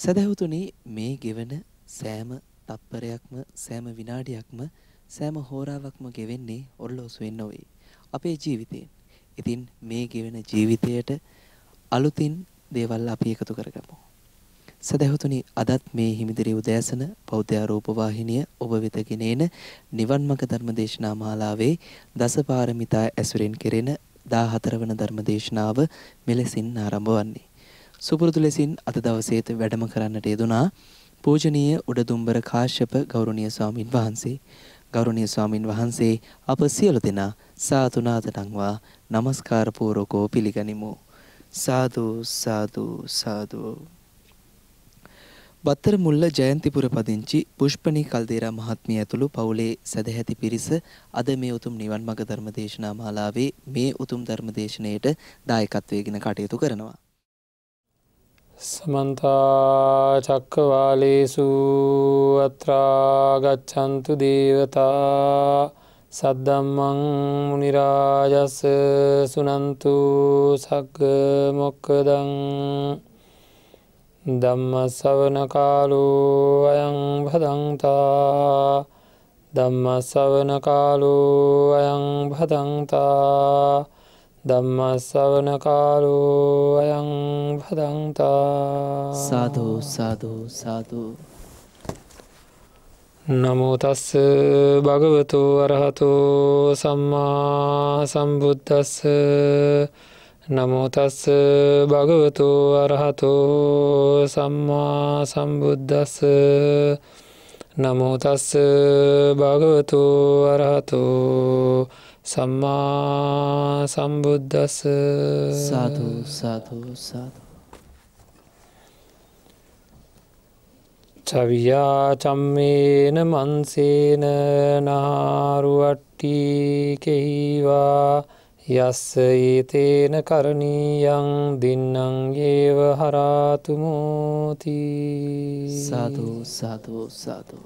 සදහවතුනි මේ ගෙවන සෑම තප්පරයක්ම සෑම විනාඩියක්ම සෑම හෝරාවක්ම ගෙවෙන්නේ ඔරලෝසුවෙන් නොවේ. අපේ ජීවිතයෙන්. ඉතින් මේ ගෙවෙන ජීවිතයට අලුතින් දේවල් අපි එකතු කරගමු. සදහවතුනි අදත් මේ හිමිදිරි උදෑසන බෞද්ධ ආරෝප වාහිනිය ඔබ වෙත ගෙනෙන නිවන් මඟ ධර්මදේශනා මාලාවේ දසපාරමිතා ඇසුරෙන් කෙරෙන 14 වන ධර්මදේශනාව මෙලෙසින් ආරම්භ වන්නේ. සුපුරුදු ලෙසින් අද දවසේත් වැඩම කරන්නට යෙදුනා පූජනීය උඩදුම්බර කාශ්‍යප ගෞරවනීය ස්වාමින් වහන්සේ. ගෞරවනීය ස්වාමින් වහන්සේ අප සියලු දෙනා සාදු නාද නංවා নমස්කාර පූර්වකව පිළිගනිමු. සාදු සාදු සාදු. බත්තර මුල්ල ජයන්තිපුර පදිංචි පුෂ්පනී කල්දේරා මහත්මිය ඇතුළු පවුලේ සදැහැති පිරිස අද මේ උතුම් නිවන් මඟ ධර්මදේශනා මාලාවේ මේ උතුම් ධර්මදේශනයට දායකත්වයෙන් කටයුතු කරනවා. සමන්ත චක්කවාලේසු අත්‍රා ගච්ඡන්තු දේවතා සද්දම්මං මුනි රාජස් සුනන්තු සග්ග මොක්ඛදං ධම්ම ශ්‍රවණ කාලෝ අයං භදංතා ධම්ම ශ්‍රවණ කාලෝ අයං භදංතා ධම්ම ශ්‍රවණ කාලෝ අයං භදංතා. සාදු සාදු සාදු. නමෝ තස්ස භගවතු අරහතෝ සම්මා සම්බුද්දස්ස නමෝ තස්ස භගවතු අරහතෝ සම්මා සම්බුද්දස්ස නමෝ තස්ස භගවතු අරහතෝ සම්මා සම්බුද්දස්ස. සාදු සාදු සාදු. චවියා චම්මේන මන්සේන නාරුවට්ටි කෙහිවා යස්ස ඒතේන කරණීයං දින්නං ඒව හරාතුමෝති. සාදු සාදු සාදු.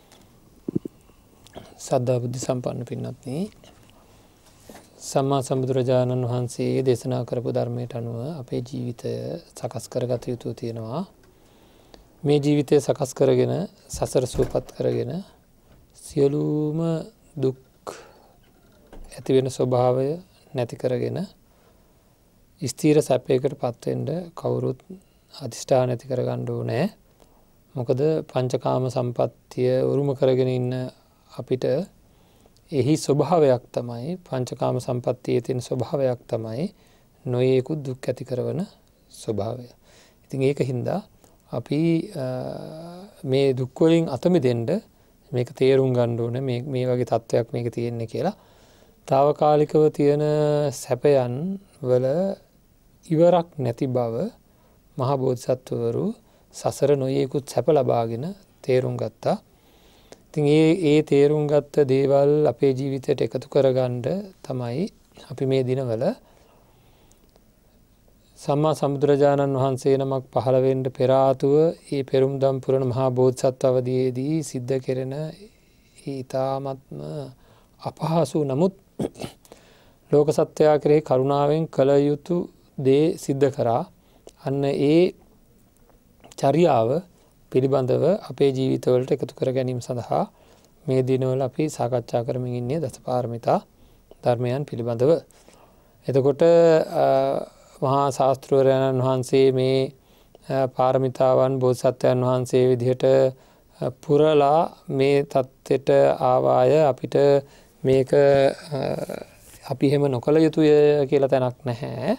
සද්ධා බුද්ධ සම්පන්න පින්වත්නි, සම්මා සම්බුදුරජාණන් වහන්සේ දේශනා කරපු ධර්මයට අනුව අපේ ජීවිතය සකස් කරගත යුතු තියෙනවා. මේ ජීවිතය සකස් කරගෙන සසර සුවපත් කරගෙන සියලුම දුක් ඇති වෙන ස්වභාවය නැති කරගෙන ස්ථීර සැපයකට පත් වෙන්න කවුරුත් අධිෂ්ඨාන ඇති කරගන්න ඕනේ. මොකද පංචකාම සම්පත්තිය උරුම කරගෙන ඉන්න අපිට එහි ස්වභාවයක් තමයි, පංචකාම සම්පත්තියේ තියෙන ස්වභාවයක් තමයි නොයෙකුත් දුක් ඇති කරන ස්වභාවය. ඉතින් ඒක හින්දා අපි මේ දුක් වලින් අත මිදෙන්න මේක තේරුම් ගන්න ඕනේ. මේ වගේ තත්වයක් මේක තියෙන්නේ කියලා. తాවකාලිකව තියෙන සැපයන් වල ඉවරක් නැති බව මහා බෝධිසත්වවරු සසර නොයෙකුත් සැප ලබාගෙන තේරුම් ගත්තා. ඉතින් ඒ තේරුම් ගත්ත දේවල් අපේ ජීවිතයට එකතු කරගන්න තමයි අපි මේ දිනවල සම්මා සම්බුදුරජාණන් වහන්සේ නමක් පහළ වෙන්න පෙර ආතුව ඒ පෙරම්දම් පුරන මහා බෝධිසත්ව අවදීයේදී සිද්ධ කෙරෙන ඊ타ත්ම අපහසු නමුත් ලෝක සත්‍යය කෙරෙහි කරුණාවෙන් කළ යුතු දේ සිද්ධ කරා. අන්න ඒ චර්යාව පිළිබඳව අපේ ජීවිතවලට එකතු කර ගැනීම සඳහා මේ දිනවල අපි සාකච්ඡා කරමින් ඉන්නේ දසපාරමිතා ධර්මයන් පිළිබඳව. එතකොට මහා ශාස්ත්‍රවරයන්න් වහන්සේ මේ පාරමිතාවන් බෝධිසත්වයන් වහන්සේ විදිහට පුරලා මේ தත්ත්වයට ආවාය. අපිට මේක අපි එහෙම නොකළ යුතුය කියලා තැනක් නැහැ.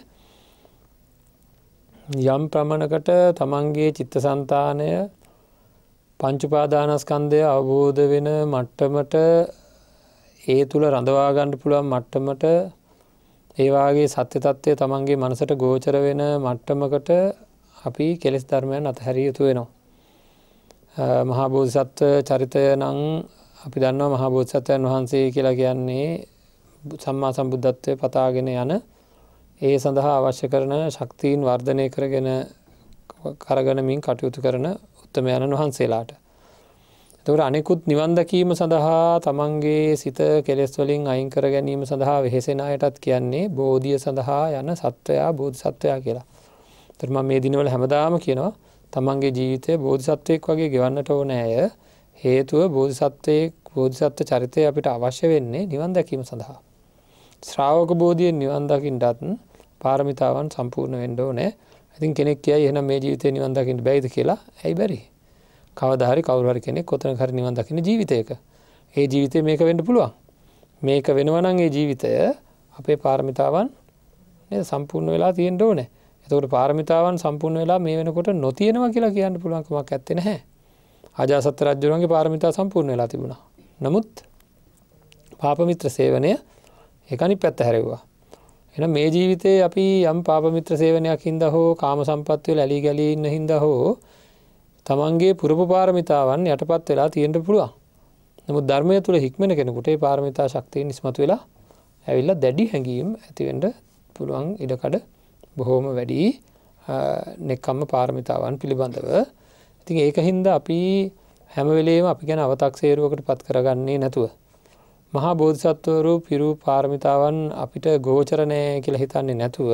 යම් ප්‍රමාණකට තමන්ගේ චිත්තසංතානය පංච උපාදානස්කන්ධය අවබෝධ වෙන මට්ටමට, ඒ තුල රඳවා ගන්න පුළුවන් මට්ටමට, ඒ වාගේ සත්‍ය తත්වය තමන්ගේ මනසට ගෝචර වෙන මට්ටමකට අපි කෙලෙස් ධර්මයන් අතහැරිය යුතු වෙනවා. මහා බෝධිසත්ව චරිතය නම් අපි දන්නවා මහා බෝධිසත්වයන් වහන්සේ කියලා කියන්නේ සම්මා සම්බුද්ධත්වයේ පතාගෙන යන, ඒ සඳහා අවශ්‍ය කරන ශක්තියින් වර්ධනය කරගෙනමින් කටයුතු කරන උත්තමයන්න් වහන්සේලාට. එතකොට අනෙකුත් නිවන් දැකීම සඳහා තමන්ගේ සිත කෙලෙස් වලින් අයින් කර ගැනීම සඳහා වෙහෙසෙන අයටත් කියන්නේ බෝධිය සඳහා යන සත්වයා බෝධිසත්වයා කියලා. ඒතර මම මේ දිනවල හැමදාම කියනවා තමන්ගේ ජීවිතය බෝධිසත්වයෙක් වගේ ගෙවන්නට ඕන අය හේතුව බෝධිසත්ව චරිතය අපිට අවශ්‍ය වෙන්නේ නිවන් දැකීම සඳහා. ශ්‍රාවක බෝධියෙන් නිවන් දකින්නත් පාරමිතාවන් සම්පූර්ණ වෙන්න ඕනේ. ඉතින් කෙනෙක් කියයි එහෙනම් මේ ජීවිතේ නිවන් දකින්න බැයිද කියලා. ඇයි බැරි? කවදා හරි කවුරු හරි කෙනෙක් කොතනක හරි නිවන් දකින්න ජීවිතයක. ඒ ජීවිතේ මේක වෙන්න පුළුවන්. මේක වෙනවා නම් ඒ ජීවිතය අපේ පාරමිතාවන් නේද සම්පූර්ණ වෙලා තියෙන්න ඕනේ. එතකොට පාරමිතාවන් සම්පූර්ණ වෙලා මේ වෙනකොට නොතියනවා කියලා කියන්න පුළුවන් කමක් නැත්තේ නැහැ. අජාසත් රජුණන්ගේ පාරමිතා සම්පූර්ණ වෙලා තිබුණා. නමුත් පාපමිත්‍ර සේවනය ඒක අනිත් පැත්ත හැරෙව්වා. එහෙනම් මේ ජීවිතේ අපි යම් පාපමිත්‍ර සේවනයක් හින්දා හෝ කාම සම්පත් වල ඇලී ගලී ඉන්න හින්දා හෝ තමන්ගේ පුරපු පාරමිතාවන් යටපත් වෙලා තියෙන්න පුළුවන්. නමුත් ධර්මය තුල හික්මන කෙනෙකුට ඒ පාරමිතා ශක්තිය නිස්මතු වෙලා ඇවිල්ලා දැඩි හැඟීම් ඇති වෙන්න පුළුවන් ඉඩකඩ බොහෝම වැඩි නෙක්ඛම්ම පාරමිතාවන් පිළිබඳව. ඉතින් ඒක හින්දා අපි හැම වෙලේම අපි ගැන අව탁සේරුවකට පත් කරගන්නේ නැතුව මහා බෝධිසත්වරු පිරු පාරමිතාවන් අපිට ගෝචර නැහැ කියලා හිතන්නේ නැතුව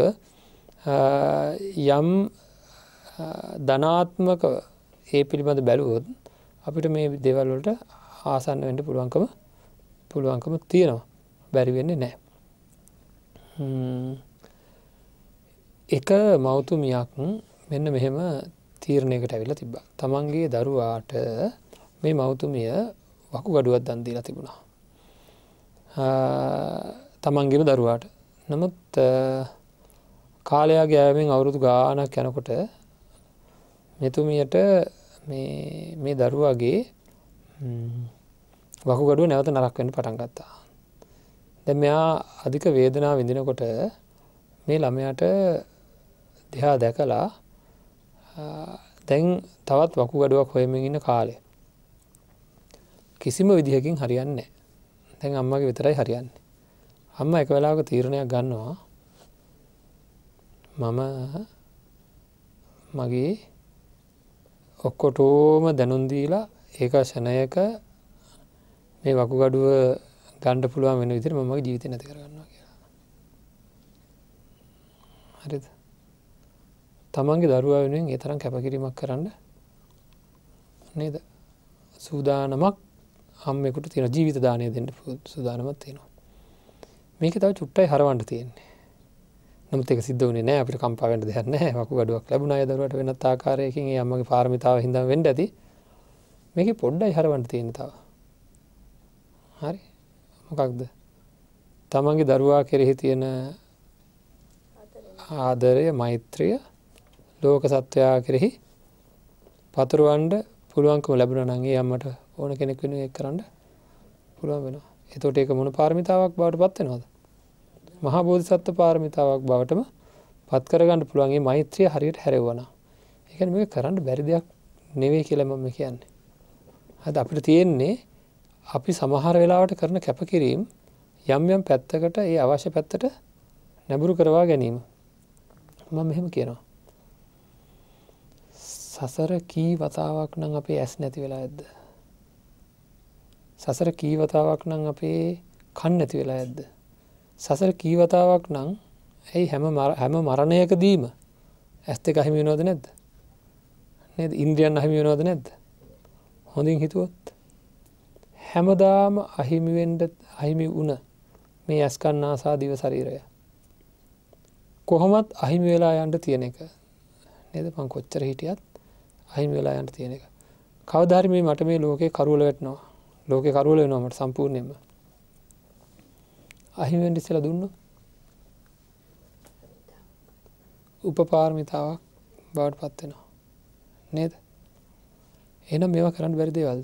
යම් ධනාත්මක ඒ පිළිබඳ බැලුවොත් අපිට මේ දේවල් වලට ආසන්න වෙන්න පුළුවන්කම තියෙනවා. බැරි වෙන්නේ නැහැ. එක මව්තුමියක් මෙන්න මෙහෙම තීරණයකට ඇවිල්ලා තිබ්බා. තමන්ගේ දරුවාට මේ මව්තුමිය වකුගඩුවක් දන් දීලා තිබුණා. තමන්ගේම දරුවාට. නමුත් කාලයක් ගෑවෙන් අවුරුදු ගාණක් යනකොට මෙතුමියට මේ දරුවාගේ වකුගඩුව නැවත නරක් වෙන්න පටන් ගත්තා. දැන් මෙයා අධික වේදනාව විඳිනකොට මේ ළමයාට දෙහා දැකලා දැන් තවත් වකුගඩුවක් හොයමින් ඉන්න කාලේ කිසිම විදිහකින් හරියන්නේ නැහැ. දැන් අම්මගේ විතරයි හරියන්නේ. අම්මා එක වෙලාවක තීරණයක් ගන්නවා මම මගේ ඔක්කොටම දැනුම් දීලා ඒක ශනයක මේ වකුගඩුව ගන්න පුළුවන් වෙන විදිහට මම මගේ ජීවිතේ නැති කරගන්නවා කියලා. හරිද? තමන්ගේ දරුවා වෙනුවෙන් ඒ තරම් කැපකිරීමක් කරන්න නේද? සූදානමක් අම්මෙකුට තියෙන ජීවිත දාණය දෙන්න සූදානමක් තියෙනවා. මේක තව චුට්ටයි හරවන්න තියෙන්නේ. නමුත් ඒක සිද්ධ වුණේ නැහැ. අපිට කම්පා වෙන්න දෙයක් නැහැ. වකුගඩුවක් ලැබුණා ඒ දරුවට වෙනත් ආකාරයකින් ඒ අම්මගේ පාරමිතාව හින්දා වෙන්න ඇති. මේකේ පොඩ්ඩයි හරවන්න තියෙන්නේ තව. හරි? මොකක්ද? තමන්ගේ දරුවා කෙරෙහි තියෙන ආදරය, මෛත්‍රිය ලෝක සත්වයා කෙරෙහි පතුරවන්න පුළුවන්කම ලැබුණා නම් ඒ අම්මට ඕන කෙනෙක් වෙනුවෙන් ඒක කරන්න පුළුවන් වෙනවා. එතකොට ඒක මොන පාරමිතාවක් බවට පත් වෙනවද? මහා බෝධිසත්ව පාරමිතාවක් බවටම පත් කරගන්න පුළුවන් මේ මෛත්‍රිය හරියට හැරෙවුවා. ඒ කියන්නේ මේක කරන්න බැරි දෙයක් නෙවෙයි කියලා මම කියන්නේ. අද අපිට තියෙන්නේ අපි සමහර වෙලාවට කරන කැපකිරීම යම් යම් පැත්තකට ඒ අවශ්‍ය පැත්තට නැඹුරු කරවා ගැනීම. මම මෙහෙම කියනවා. සසර කී වතාවක් නම් අපේ ඇස් නැති වෙලා ඇද්ද? සසර කී වතාවක් නම් අපේ කන් නැති වෙලා ඇද්ද? සසර කී වතාවක් නම් ඇයි හැම මරණයකදීම ඇස් දෙක අහිමි වෙනවද නැද්ද? නේද? ඉන්ද්‍රියන් අහිමි වෙනවද නැද්ද? හොඳින් හිතුවොත් හැමදාම අහිමි වුණ මේ ඇස් කන් නාසා දිව ශරීරය කොහොමත් අහිමි වෙලා යන්න තියෙන එක නේද? මං කොච්චර හිටියත් අහිමි වෙලා යන්න තියෙන එක. කවදා හරි මට මේ ලෝකේ කරුවල වැටෙනවා. ලෝකේ කරුවල වෙනවා මට සම්පූර්ණයෙන්ම. අහිමි වෙන්න ඉස්සෙල්ලා දුන්නොත් උපපාරමිතාවක් බවට පත් වෙනවා. නේද? එහෙනම් මේවා කරන්න බැරි දේවල්ද?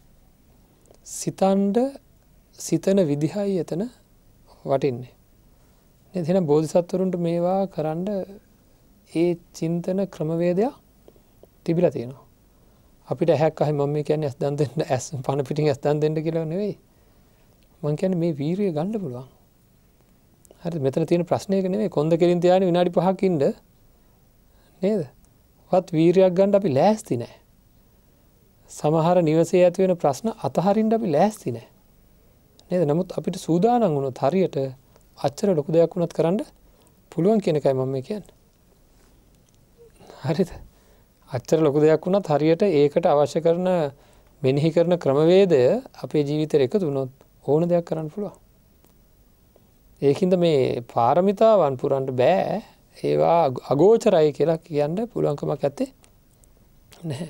සිතන විදිහයි එතන වටින්නේ. නේද? එහෙනම් බෝධිසත්වරුන්ට මේවා කරන්න ඒ චින්තන ක්‍රමවේදයක් තිබිලා තියෙනවා. අපිට ඇහැක් අහයි මම කියන්නේ ඇස් දන් දෙන්න ඇස් පන පිටින් ඇස් දන් දෙන්න කියලා නෙවෙයි. මම කියන්නේ මේ වීරිය ගන්න පුළුවන්. හරිද? මෙතන තියෙන ප්‍රශ්නේ ඒක නෙවෙයි. කොන්ද කෙලින් තියාගෙන විනාඩි 5ක් ඉන්න නේද? වත් වීරියක් ගන්න අපි ලෑස්ති නැහැ. සමහර නිවසේ ඇති වෙන ප්‍රශ්න අතහරින්න අපි ලෑස්ති නැහැ. නේද? නමුත් අපිට සූදානම් වුණොත් හරියට අච්චර ලොකු දෙයක් වුණත් කරන්න පුළුවන් කියන එකයි මම කියන්නේ. හරිද? අච්චර ලොකු දෙයක් වුණත් හරියට ඒකට අවශ්‍ය කරන මෙනෙහි කරන ක්‍රමවේදය අපේ ජීවිතයට එකතු වුණොත් ඕන දෙයක් කරන්න පුළුවන්. ඒකින්ද මේ පාරමිතාවන් පුරන්න බෑ ඒවා අගෝචරයි කියලා කියන්න පුළුවන්කමක් ඇත්තේ නැහැ.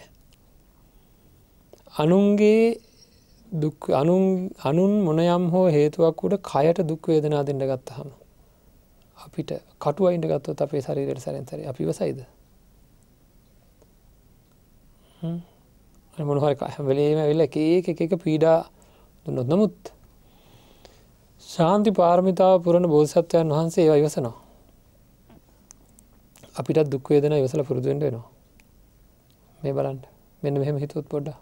අනුන්ගේ දුක් අනුන් මොනයම් හෝ හේතුවක් උඩ කයට දුක් වේදනා දෙන්න ගත්තහම අපිට කටුවයින්ට ගත්තොත් අපේ ශරීරයට සැරෙන් සැරේ අපි ඉවසයිද? මොන හරි හැම වෙලේම ඇවිල්ලා එක පීඩා දුන්නොත් නමුත් ශාන්ති පාරමිතාව පුරන බෝධිසත්වයන් වහන්සේ ඒවා ඉවසනවා. අපිටත් දුක් වේදනා ඉවසලා පුරුදු වෙන්න වෙනවා. මේ බලන්න. මෙන්න මෙහෙම හිතුවොත් පොඩ්ඩක්.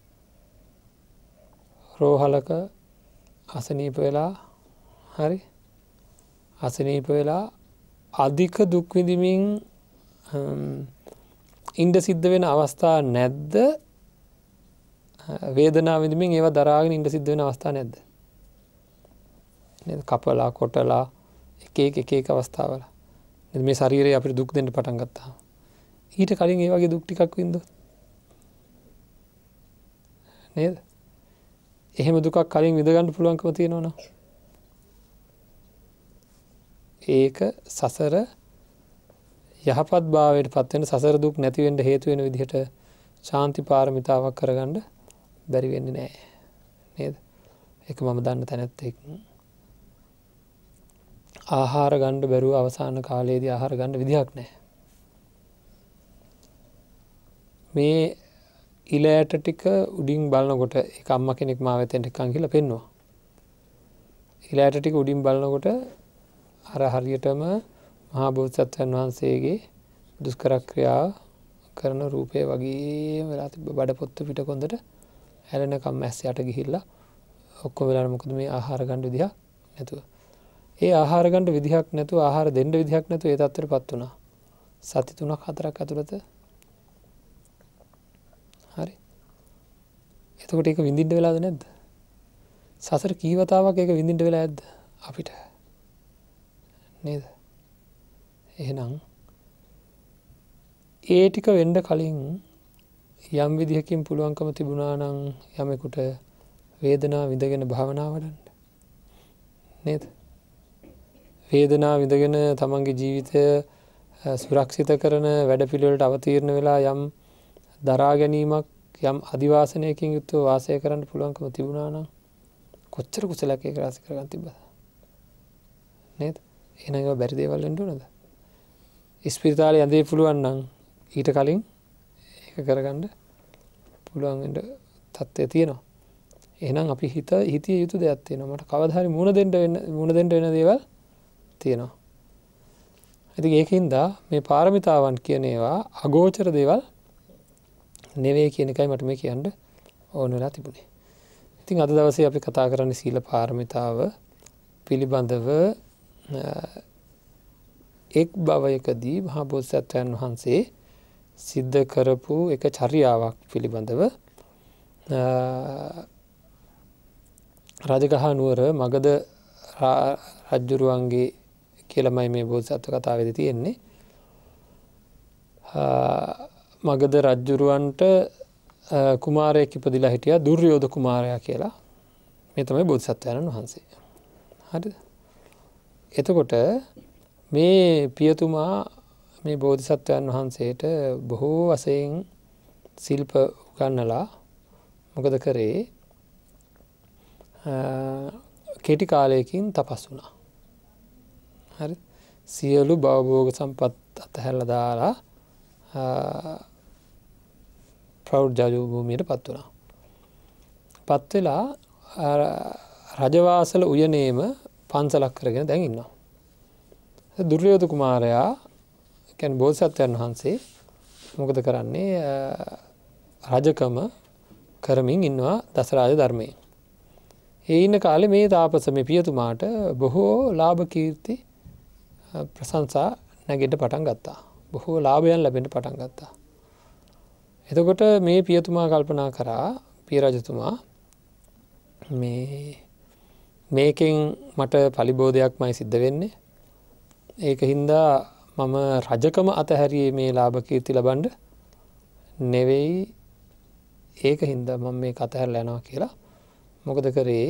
රෝහලක අසනීප වෙලා හරි අසනීප වෙලා අධික දුක් විඳිමින් ඉඳ සිද්ධ වෙන අවස්ථා නැද්ද? වේදනාව විඳින්මින් ඒවා දරාගෙන ඉඳ සිද්ධ වෙන අවස්ථා නැද්ද? නේද? කපලා කොටලා එක අවස්ථාවල. මේ ශරීරය අපිට දුක් දෙන්න පටන් ගත්තා. ඊට කලින් ඒ වගේ දුක් ටිකක් වින්දොත් නේද? එහෙම දුකක් කලින් විඳ ගන්න පුළුවන්කම තියෙනවනේ. ඒක සසර යහපත් භාවයට පත් වෙන සසර දුක් නැති වෙන්න හේතු වෙන විදිහට ශාන්ති පාරමිතාවක් කරගන්න බැරි වෙන්නේ නැහැ. නේද? ඒක මම දන්න තැනැත්තෙක්. ආහාර ගන්න බැරුව අවසාන කාලයේදී ආහාර ගන්න විදිහක් නැහැ. මේ ඉලෑට ටික උඩින් බලනකොට ඒක අම්මා කෙනෙක් මාව එතෙන්ට එක්කන් ගිහලා පෙන්නවා. ඉලෑට ටික උඩින් බලනකොට අර හරියටම මහා බෝධිසත්වයන් වහන්සේගේ දුෂ්කර ක්‍රියා කරන රූපය වගේම වෙලා තිබ්බ බඩ පොත්ත පිට කොන්දට හැලෙනකම් මැස් යට ගිහිල්ලා ඔක්කොම වෙලා මොකද මේ ආහාර ගන්න විදිහක් නැතුව. ඒ ආහාර ගන්න විදිහක් නැතුව ආහාර දෙන්න විදිහක් නැතුව ඒ තත්ත්වයටපත් වුණා. සති 3ක් 4ක් ඇතුළත හරි. එතකොට ඒක විඳින්න වෙලාද නැද්ද? සසර කී වතාවක් ඒක විඳින්න වෙලා ඇද්ද අපිට? නේද? එහෙනම් ඒ ටික වෙන්න කලින් යම් විදිහකින් පුළුවන්කම තිබුණා නම් යමෙකුට වේදනාව විඳගෙන භාවනා වඩන්න. නේද? වේදනාව විඳගෙන තමන්ගේ ජීවිතය සුරක්ෂිත කරන වැඩපිළිවෙලට අවතීර්ණ වෙලා යම් දරා ගැනීමක් යම් අදිවාසනයකින් යුක්තව වාසය කරන්න පුළුවන්කම තිබුණා නම් කොච්චර කුසලයක් ඒක රාශි කරගන්න තිබ්බද? නේද? එහෙනම් ඒවා බැරි දේවල් වෙන්න ඕනද? ඉස්පිරිතාලේ යඳේ පුළුවන් නම් ඊට කලින් ඒක කරගන්න පුළුවන් වෙන්න තත්ත්වය තියෙනවා. එහෙනම් අපි හිතිය යුතු දෙයක් තියෙනවා. මට කවදා හරි මුණ දෙන්න වෙන දේවල් තියෙනවා. ඉතින් ඒකින්ද මේ පාරමිතාවන් කියන ඒවා අගෝචර දේවල් නෙවෙයි කියන එකයි මට මේ කියන්න ඕන වෙලා තිබුණේ. ඉතින් අද දවසේ අපි කතා කරන්නේ සීල පාරමිතාව පිළිබඳව එක් භවයකදී මහා බෝධිසත්වයන් වහන්සේ සිද්ධ කරපු එක චර්යාවක් පිළිබඳව රජගහ නුවර මගධ රජුරුවන්ගේ කියලාමයි මේ බෝධිසත්ව කතාවේදී තියෙන්නේ. මගධ රජුරුවන්ට කුමාරයෙක් ඉපදිලා හිටියා දුර්යෝධ කුමාරයා කියලා. මේ තමයි බෝධිසත්වයන් වහන්සේ. හරිද? එතකොට මේ පියතුමා මේ බෝධිසත්වයන් වහන්සේට බොහෝ වශයෙන් ශිල්ප උගන්වලා මොකද කරේ? කෙටි කාලයකින් තපස් වුණා. හරි? සියලු භවභෝග සම්පත් අතහැරලා දාලා ප්‍රෞಢ භූමියට පත් වුණා. පත් වෙලා රජවාසල උයනේම පන්සලක් කරගෙන දැන් ඉන්නවා. දුර්යෝධ කුමාරයා කියන්නේ බෝධිසත්වයන් වහන්සේ මොකද කරන්නේ? රජකම කරමින් ඉන්නවා දසරාජ ධර්මයේ. ඒ ඉන්න කාලේ මේ තාපස මේ පියතුමාට බොහෝ ලාභ කීර්ති ප්‍රශංසා නැගෙන්න පටන් ගත්තා. බොහෝ ලාභයන් ලැබෙන්න පටන් ගත්තා. එතකොට මේ පියතුමා කල්පනා කරා පිය රජතුමා මේකෙන් මට පලිබෝධයක්මයි සිද්ධ වෙන්නේ. ඒක හින්දා මම රජකම අතහැරියේ මේ ලාභ කීර්ති ලබන්න නෙවෙයි ඒක හින්දා මම මේ කතහැරලා යනවා කියලා මොකද කරේ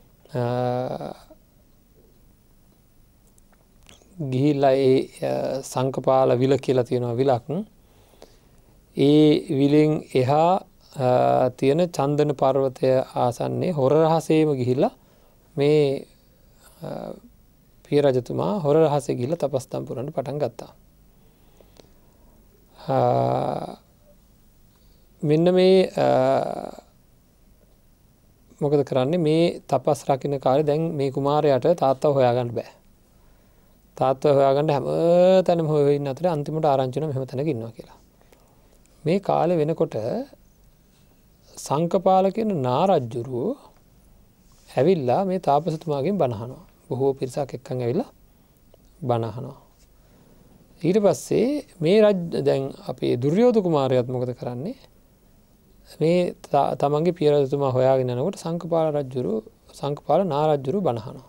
ගිහිල්ලා ඒ සංකපාල විල කියලා තියෙනවා විලක් ඒ විලෙන් එහා තියෙන චන්දන පර්වතය ආසන්නේ හොර රහසේම ගිහිල්ලා මේ පිය රජතුමා හොර රහසේ ගිහිල්ලා තපස්තම් පුරන්න පටන් ගත්තා. මෙන්න මේ මොකද කරන්නේ මේ තපස් රකින්න කාලේ දැන් මේ කුමාරයාට තාත්තව හොයාගන්න බෑ. තාත්තව හොයාගන්න හැම තැනම හොයන ඉන්න අතරේ අන්තිමට ආරංචි වෙනවා මෙහෙම තැනක ඉන්නවා කියලා. මේ කාලේ වෙනකොට සංකපාල කියන නාරජ්ජුරුව ඇවිල්ලා මේ තාපසතුමාගෙන් බණ අහනවා. බොහෝ පිරිසක් එක්කන් ඇවිල්ලා බණ අහනවා. ඊට පස්සේ මේ දැන් අපේ දුර්යෝධ කුමාරයාත් මොකද කරන්නේ? මේ තමන්ගේ පිය රජතුමා හොයාගෙන යනකොට සංකපාල නාරජ්ජුරුව බණ අහනවා.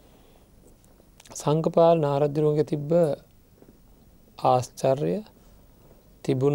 සංකපාල නාරජ්ජුරුවන්ගේ තිබ්බ ආශ්චර්ය තිබුණ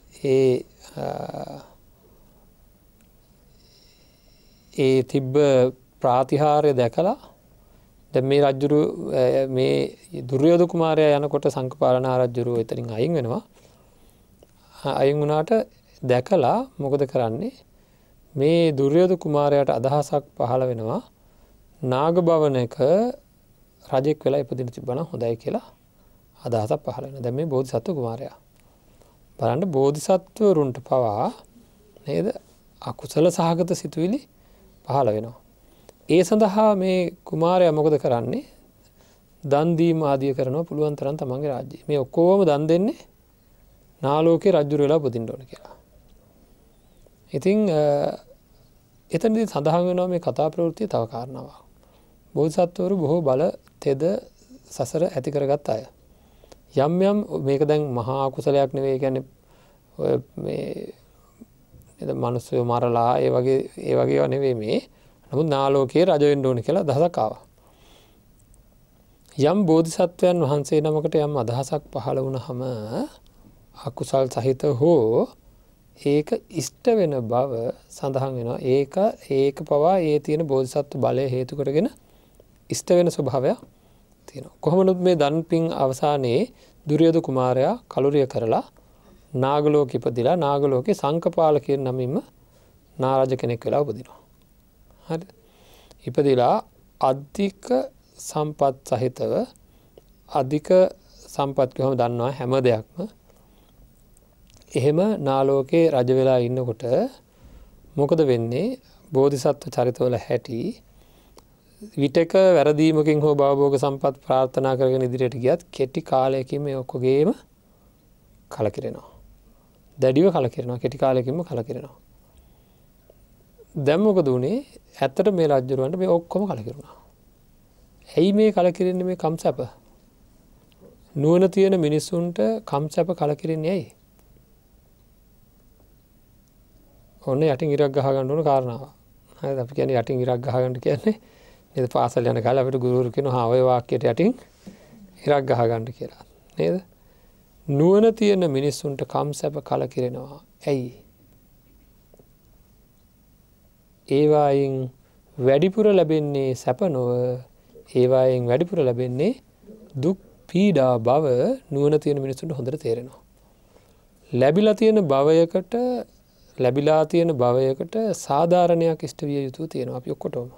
ඒ තිබ්බ ප්‍රාතිහාර්ය දැකලා දැන් මේ රජ්ජුරුව මේ දුර්යෝධ කුමාරයා යනකොට සංකපාල නාරජ්ජුරුව එතනින් අයින් වෙනවා. අයින් වුණාට දැකලා මොකද කරන්නේ? මේ දුර්යෝධ කුමාරයාට අදහසක් පහළ වෙනවා නාග භවනක රජෙක් වෙලා ඉපදින්න තිබ්බනම් හොඳයි කියලා අදහසක් පහළ වෙනවා. දැන් මේ බෝධිසත්ව කුමාරයා බලන්න බෝධිසත්වරුන්ට පවා නේද අකුසල සහගත සිතුවිලි පහළ වෙනවා. ඒ සඳහා මේ කුමාරයා මොකද කරන්නේ? දන් දීම ආදිය කරනවා පුළුවන් තරම් තමන්ගේ රාජ්‍යය. මේ ඔක්කොම දන් දෙන්නේ නාලෝකේ රජුර වෙලා උපදින්න ඕන කියලා. ඉතින් එතනදී සඳහන් වෙනවා මේ කතා ප්‍රවෘත්තිය තව කාරණාවක්. බෝධිසත්වරු බොහෝ බල තෙද සසර ඇති කරගත් අය. යම් යම් මේක දැන් මහා කුසලයක් නෙවෙයි කියන්නේ මේ නේද මිනිස්සු මරලා ඒ වගේ ඒවා නෙවෙයි මේ. නමුත් නාලෝකයේ රජ වෙන්න ඕන කියලා අදහසක් ආවා. යම් බෝධිසත්වයන් වහන්සේ නමකට යම් අදහසක් පහළ වුණාම අකුසල් සහිත හෝ ඒක ඉෂ්ට වෙන බව සඳහන් වෙනවා. ඒක පවා ඒ තියෙන බෝධිසත්ව බලය හේතු කරගෙන ඉෂ්ට වෙන ස්වභාවයක් තියෙනවා. කොහොමද මේ දන් පින් අවසානයේ දුර්යෝධ කුමාරයා කලුරිය කරලා නාගලෝක ඉපදිලා නාගලෝකේ සංකපාල කියන නමින්ම නාරජ කෙනෙක් වෙලා උපදිනවා. හරිද? ඉපදිලා අධික සම්පත් සහිතව අධික සම්පත් කියවම දන්නවා හැම දෙයක්ම. එහෙම නාලෝකේ රජ වෙලා ඉන්නකොට මොකද වෙන්නේ? බෝධිසත්ව චරිතවල හැටි විටක වැරදීමකින් හෝ භවභෝග සම්පත් ප්‍රාර්ථනා කරගෙන ඉදිරියට ගියත් කෙටි කාලයකින් මේ ඔක්කොගේම කලකිරෙනවා. දැඩිව කලකිරෙනවා. කෙටි කාලයකින්ම කලකිරෙනවා. දැන් මොකද උනේ? ඇත්තට මේ රජුරවන්ට මේ ඔක්කොම කලකිරුණා. ඇයි මේ කලකිරෙන්නේ? මේ කම්සප. නුවණ තියෙන මිනිසුන්ට කම්සප කලකිරෙන්නේ ඇයි? ඔන්න යටින් ඉරක් ගහ ගන්න ඕන කාරණාව. හරිද? අපි කියන්නේ යටින් ඉරක් ගහ ගන්න කියන්නේ නේද? පාසල් යන කාලේ අපිට ගුරුවරු කියනවා ඔය වාක්‍යයට යටින් ඉරක් ගහ ගන්න කියලා. නේද? නුවණ තියෙන මිනිසුන්ට කම්සප කලකිරෙනවා. ඇයි? ඒවායින් වැඩිපුර ලැබෙන්නේ සැප නොව ඒවායින් වැඩිපුර ලැබෙන්නේ දුක් පීඩා බව නුවණ තියෙන මිනිසුන්ට හොඳට තේරෙනවා. ලැබිලා තියෙන භවයකට සාධාරණයක් ඉෂ්ට විය යුතු තියෙනවා අපි ඔක්කොටම.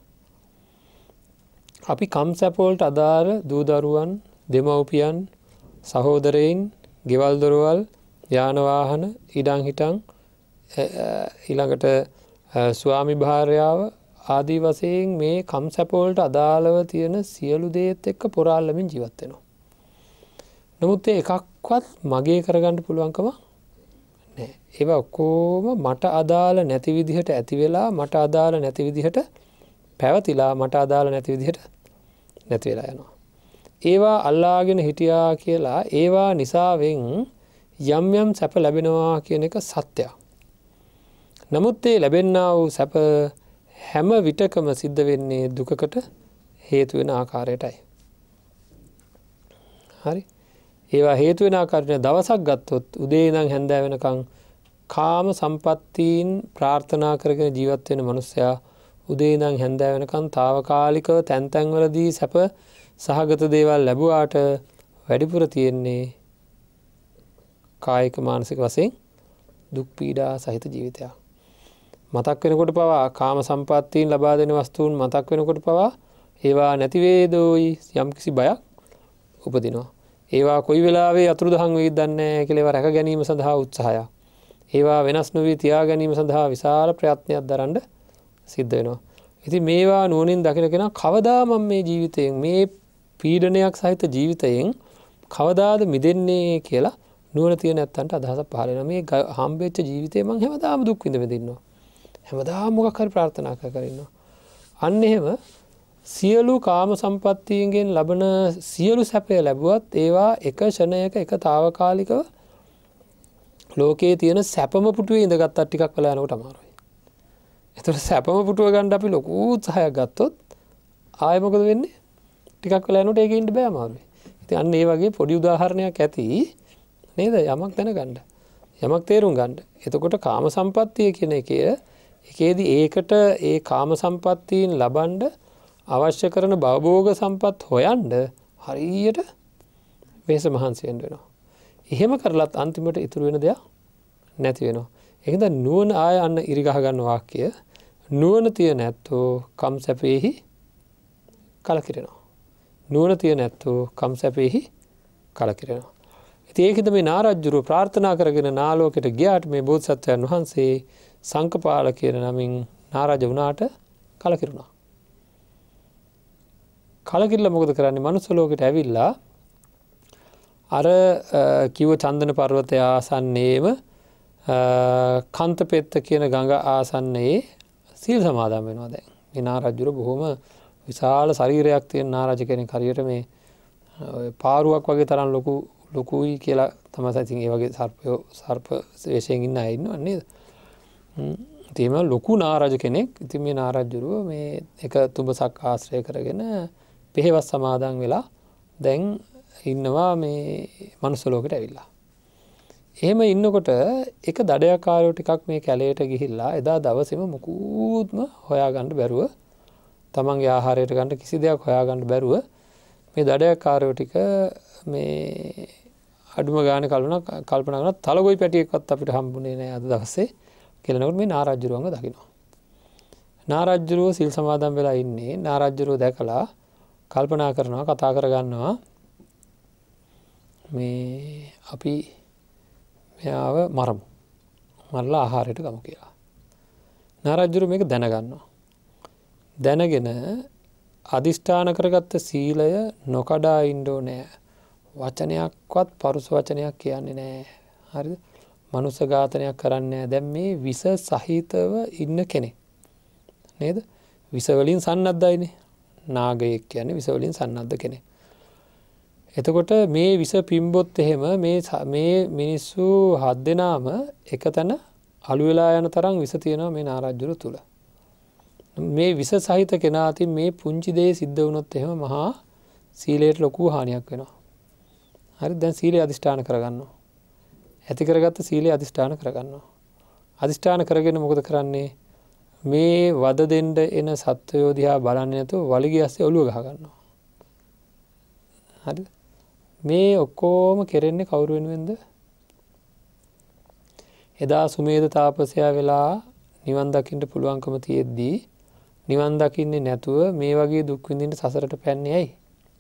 අපි කම්සැප වලට අදාළ දූ දරුවන්, දෙමව්පියන්, සහෝදරයින්, ගෙවල් දොරවල්, යාන වාහන, ඉඩම් හිටම් ඊළඟට ස්වාමි භාර්යාව ආදී වශයෙන් මේ කම්සැප වලට අදාළව තියෙන සියලු දේත් එක්ක පොරාලමින් ජීවත් වෙනවා. නමුත් ඒ එකක්වත් මගේ කරගන්න පුළුවන්කම නැහැ. ඒවා ඔක්කොම මට අදාළ නැති විදිහට ඇති වෙලා මට අදාළ නැති විදිහට පැවතිලා මට අදාළ නැති විදිහට නැති වෙලා යනවා. ඒවා අල්ලාගෙන හිටියා කියලා ඒවා නිසාවෙන් යම් යම් සැප ලැබෙනවා කියන එක සත්‍යයක්. නමුත් ඒ ලැබෙන්නා වූ සැප හැම විටකම සිද්ධ වෙන්නේ දුකකට හේතු වෙන ආකාරයටයි. හරි? ඒවා හේතු වෙන ආකාරයට දවසක් ගත්තොත් උදේ ඉඳන් හැන්දෑව වෙනකන් කාම සම්පත්තීන් ප්‍රාර්ථනා කරගෙන ජීවත් වෙන මනුස්සයා උදේ ඉඳන් හැන්දෑ වෙනකන් తాවකාලිකව තැන් තැන්වලදී සැප සහගත දේවල් ලැබුවාට වැඩිපුර තියෙන්නේ කායික මානසික වශයෙන් දුක් පීඩා සහිත ජීවිතයක්. මතක් වෙනකොට පවා කාම සම්පත්තීන් ලබා දෙන වස්තුන් මතක් වෙනකොට පවා ඒවා නැති වේදෝයි යම්කිසි බයක් උපදිනවා. ඒවා කොයි වෙලාවෙ අතුරුදහන් වෙයිද දන්නේ නැහැ කියලා ඒවා රැක ගැනීම සඳහා උත්සාහයක්. ඒවා වෙනස් නොවී තියා ගැනීම සඳහා විශාල ප්‍රයත්නයක් දරන්න සිද්ධ වෙනවා. ඉතින් මේවා නුවණින් දකින කෙනා කවදා මම මේ ජීවිතයෙන් මේ පීඩනයක් සහිත ජීවිතයෙන් කවදාද මිදෙන්නේ කියලා නුවණ තියෙන නැත්තන්ට අදහසක් පහළ වෙනවා. මේ හම්බෙච්ච ජීවිතේ මං හැමදාම දුක් විඳ ඉන්නවා. හැමදාම මොකක් හරි ප්‍රාර්ථනා කර ඉන්නවා. අන්න එහෙම සියලු කාම සම්පත්තීන්ගෙන් ලබන සියලු සැපය ලැබුවත් ඒවා එක ෂණයක එක తాවකාලිකව ලෝකයේ තියෙන සැපම පුටුවේ ඉඳගත්තත් ටිකක් වෙලා යනකොට අමාරුයි. ඒතර සැපම පුටුව ගන්න අපි ලොකු උත්සාහයක් ගත්තොත් ආයෙ මොකද වෙන්නේ? ටිකක් වෙලා යනකොට ඒකේ ඉන්න බෑ අමාරුයි. ඉතින් අන්න ඒ වගේ පොඩි උදාහරණයක් ඇති නේද? යමක් දැනගන්න. යමක් තේරුම් ගන්න. එතකොට කාම සම්පත්තිය කියන එකේදී ඒකට ඒ කාම සම්පත්තීන් ලබන්න අවශ්‍ය කරන භවභෝග සම්පත් හොයන්න හරියට වෙහෙස මහන්සි වෙන්න වෙනවා. එහෙම කරලත් අන්තිමට ඉතුරු වෙන දෙයක් නැති වෙනවා. ඒකද නුවණ ආය අන්න ඉරි ගහ ගන්න වාක්‍ය නුවණ තිය නැත්තෝ කම් සැපේහි කලකිරෙනවා. නුවණ තිය නැත්තෝ කම් සැපේහි කලකිරෙනවා. ඉතින් ඒකද මේ නාරජ්ජුරුව ප්‍රාර්ථනා කරගෙන නාලෝකයට ගියාට මේ බෝධිසත්වයන් වහන්සේ සංකපාල කියන නමින් නාරජ වුණාට කලකිරුණා. කලකිරලා මොකද කරන්නේ? මනුස්ස ලෝකෙට ඇවිල්ලා අර කිව්ව චන්දන පර්වතය ආසන්නයේම කන්තපෙත්ත කියන ගඟ ආසන්නයේ සීල් සමාදන් වෙනවා දැන්. මේ නාරජ්ජුරුව බොහොම විශාල ශරීරයක් තියෙන නාරජ කෙනෙක්. හරියට මේ පාරුවක් වගේ තරම් ලොකුයි කියලා තමයි ඉතින් ඒ වගේ සර්ප වේශයෙන් ඉන්න අය ඉන්නව නේද? ඉතින් ලොකු නාරජ කෙනෙක්. ඉතින් මේ නාරජ්ජුරුව මේ එක තුඹසක් ආශ්‍රය කරගෙන පෙහෙවස් සමාදන් වෙලා දැන් ඉන්නවා මේ මනුස්ස ලෝකෙට ඇවිල්ලා. එහෙම ඉන්නකොට එක දඩයක්කාරයෝ ටිකක් මේ කැලේට ගිහිල්ලා එදා දවසේම මුකුත්ම හොයාගන්න බැරුව තමන්ගේ ආහාරයට ගන්න කිසි දෙයක් හොයාගන්න බැරුව මේ දඩයක්කාරයෝ ටික මේ අඩුම ගානේ කල්පනා කරනවා තලගොයි පැටියෙක්වත් අපිට හම්බුනේ නැහැ අද දවසේ කියලානකොට මේ නාරජ්ජුරුවන්ව දකිනවා. නාරජ්ජුරුව සිල් සමාදන් වෙලා ඉන්නේ. නාරජ්ජුරුව දැකලා කල්පනා කරනවා කතා කරගන්නවා මේ අපි මෙයාව මරමු. මරලා ආහාරයට ගමු කියලා. නාරජ්ජුරුව මේක දැනගන්නවා. දැනගෙන අදිෂ්ඨාන කරගත්ත සීලය නොකඩා ඉන්න ඕනේ. වචනයක්වත් පරුස වචනයක් කියන්නේ නැහැ. හරිද? මනුස්ස ඝාතනයක් කරන්නේ නැහැ. දැන් මේ විස සහිතව ඉන්න කෙනෙක්. නේද? විස වලින් සන්නද්ධයිනේ. නාගයෙක් කියන්නේ විස වලින් සන්නද්ධ කෙනෙක්. එතකොට මේ විස පිම්බොත් එහෙම මේ මිනිස්සු 7 දෙනාම එකතැන අළු වෙලා යන තරම් විස තියෙනවා මේ නාරජ්ජුරුව තුල. මේ විස සහිත කෙනා අතින් මේ පුංචි දේ සිද්ධ වුණොත් එහෙම මහා සීලයට ලොකු හානියක් වෙනවා. හරි දැන් සීලය අදිෂ්ඨාන කරගන්නවා. ඇති කරගත්ත සීලය අදිෂ්ඨාන කරගන්නවා. අදිෂ්ඨාන කරගෙන මොකද කරන්නේ? මේ වද දෙන්න එන සත්වයෝ දිහා බලන්නේ නැතුව වලිගය ඇස්සේ ඔළුව ගහ ගන්නවා. හරිද? මේ ඔක්කොම කෙරෙන්නේ කවුරු වෙනුවෙන්ද? එදා සුමේද තාපසයා වෙලා නිවන් දකින්න පුළුවන්කම තියෙද්දී නිවන් දකින්නේ නැතුව මේ වගේ දුක් විඳින්න සසරට පැන්නේ ඇයි?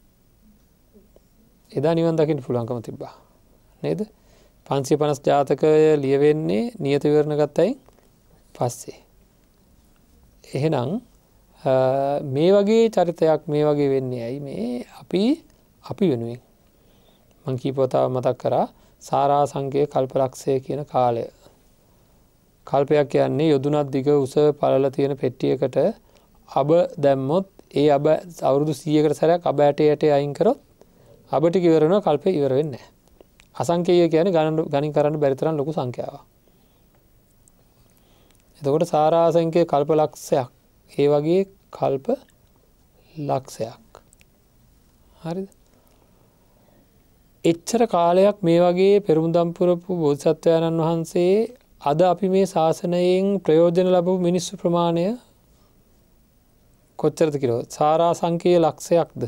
එදා නිවන් දකින්න පුළුවන්කම තිබ්බා. නේද? 550 ජාතකය ලියවෙන්නේ නියත විවරණ ගත්තයින් පස්සේ. එහෙනම් මේ වගේ චරිතයක් මේ වගේ වෙන්නේ ඇයි? මේ අපි වෙනුවෙන් මං කීපවතාව මතක් කරා සාරා සංකේ කල්පලක්ෂය කියන කාලය. කල්පයක් කියන්නේ යොදුනක් දිග උස පළල තියෙන පෙට්ටියකට අබ දැම්මොත් ඒ අබ අවුරුදු 100කට සැරයක් අබ ඇටේ අයින් කරොත් අබ ටික ඉවර වෙනවා කල්පේ ඉවර වෙන්නේ නැහැ. අසංකේය කියන්නේ ගණන් කරන්න බැරි තරම් ලොකු සංඛ්‍යාවක්. එතකොට සාරා සංකේ කල්පලක්ෂයක් ඒ වගේ කල්ප ලක්ෂයක්. හරිද? එච්චර කාලයක් මේ වගේ පෙරමුදම් පුරපු බෝධිසත්වයන්න් වහන්සේ අද අපි මේ ශාසනයෙන් ප්‍රයෝජන ලැබූ මිනිස්සු ප්‍රමාණය කොච්චරද කියලා සාරා සංකේය ලක්ෂයක්ද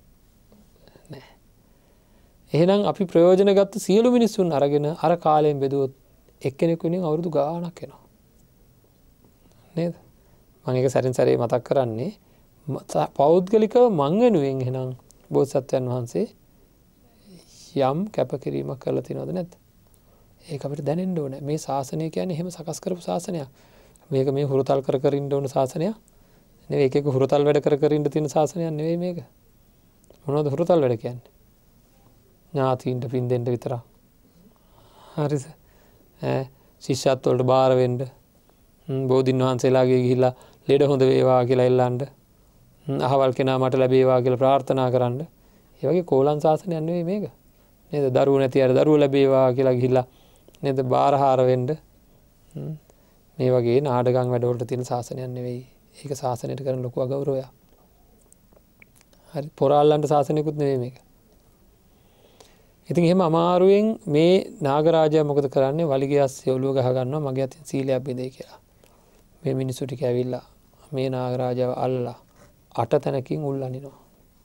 නෑ. එහෙනම් අපි ප්‍රයෝජන ගත්ත සියලු මිනිස්සුන් අරගෙන අර කාලයෙන් බෙදුවොත් එක්කෙනෙකුගෙන් අවුරුදු ගාණක් එනවා. නේද? මම ඒක සැරින් සැරේ මතක් කරන්නේ පෞද්ගලිකව මං වෙනුවෙන් එහෙනම් බෝසත්යන් වහන්සේ යම් කැපකිරීමක් කරලා තියෙනවද නැද්ද? ඒක අපිට දැනෙන්න ඕනේ. මේ ශාසනය කියන්නේ එහෙම සකස් කරපු ශාසනයක්. මේක මේ හුරතල් කර කර ඉන්න ඕන ශාසනයක් නෙවෙයි. එක හුරතල් වැඩ කර කර ඉන්න තියෙන ශාසනයක් නෙවෙයි මේක. මොනවද හුරතල් වැඩ කියන්නේ? ඥාතීන්ට පින් දෙන්න විතරක්. හරිද? ශිෂ්‍යත්ව වලට බාර වෙන්න. බෝධින් වහන්සේලාගේ ගිහිල්ලා ලෙඩ හොඳ වේවා කියලා එල්ලන්න. අහවල් කෙනා මට ලැබේවා කියලා ප්‍රාර්ථනා කරන්න. ඒ වගේ කෝලං ශාසනයක් නෙවෙයි මේක. නේද? දරුවෝ නැති අය දරුවෝ ලැබේවා කියලා ගිහිල්ලා නේද බාරහාර වෙන්න. මේ වගේ නාඩගම් වැඩවලට තියෙන ශාසනයක් නෙවෙයි. ඒක ශාසනයට කරන ලොකු අගෞරවයක්. හරි පොරාල්ලන්ට ශාසනයකුත් නෙවෙයි මේක. ඉතින් එහෙම අමාරුවෙන් මේ නාගරාජයා මොකද කරන්නේ? වලිගය අස්සේ ඔළුව ගහ ගන්නවා මගේ අතින් සීලයක් බෙදේ කියලා. මේ මිනිස්සු ටික ඇවිල්ලා මේ නාගරාජාව අල්ලලා 8 තැනකින් උල් අනිනවා.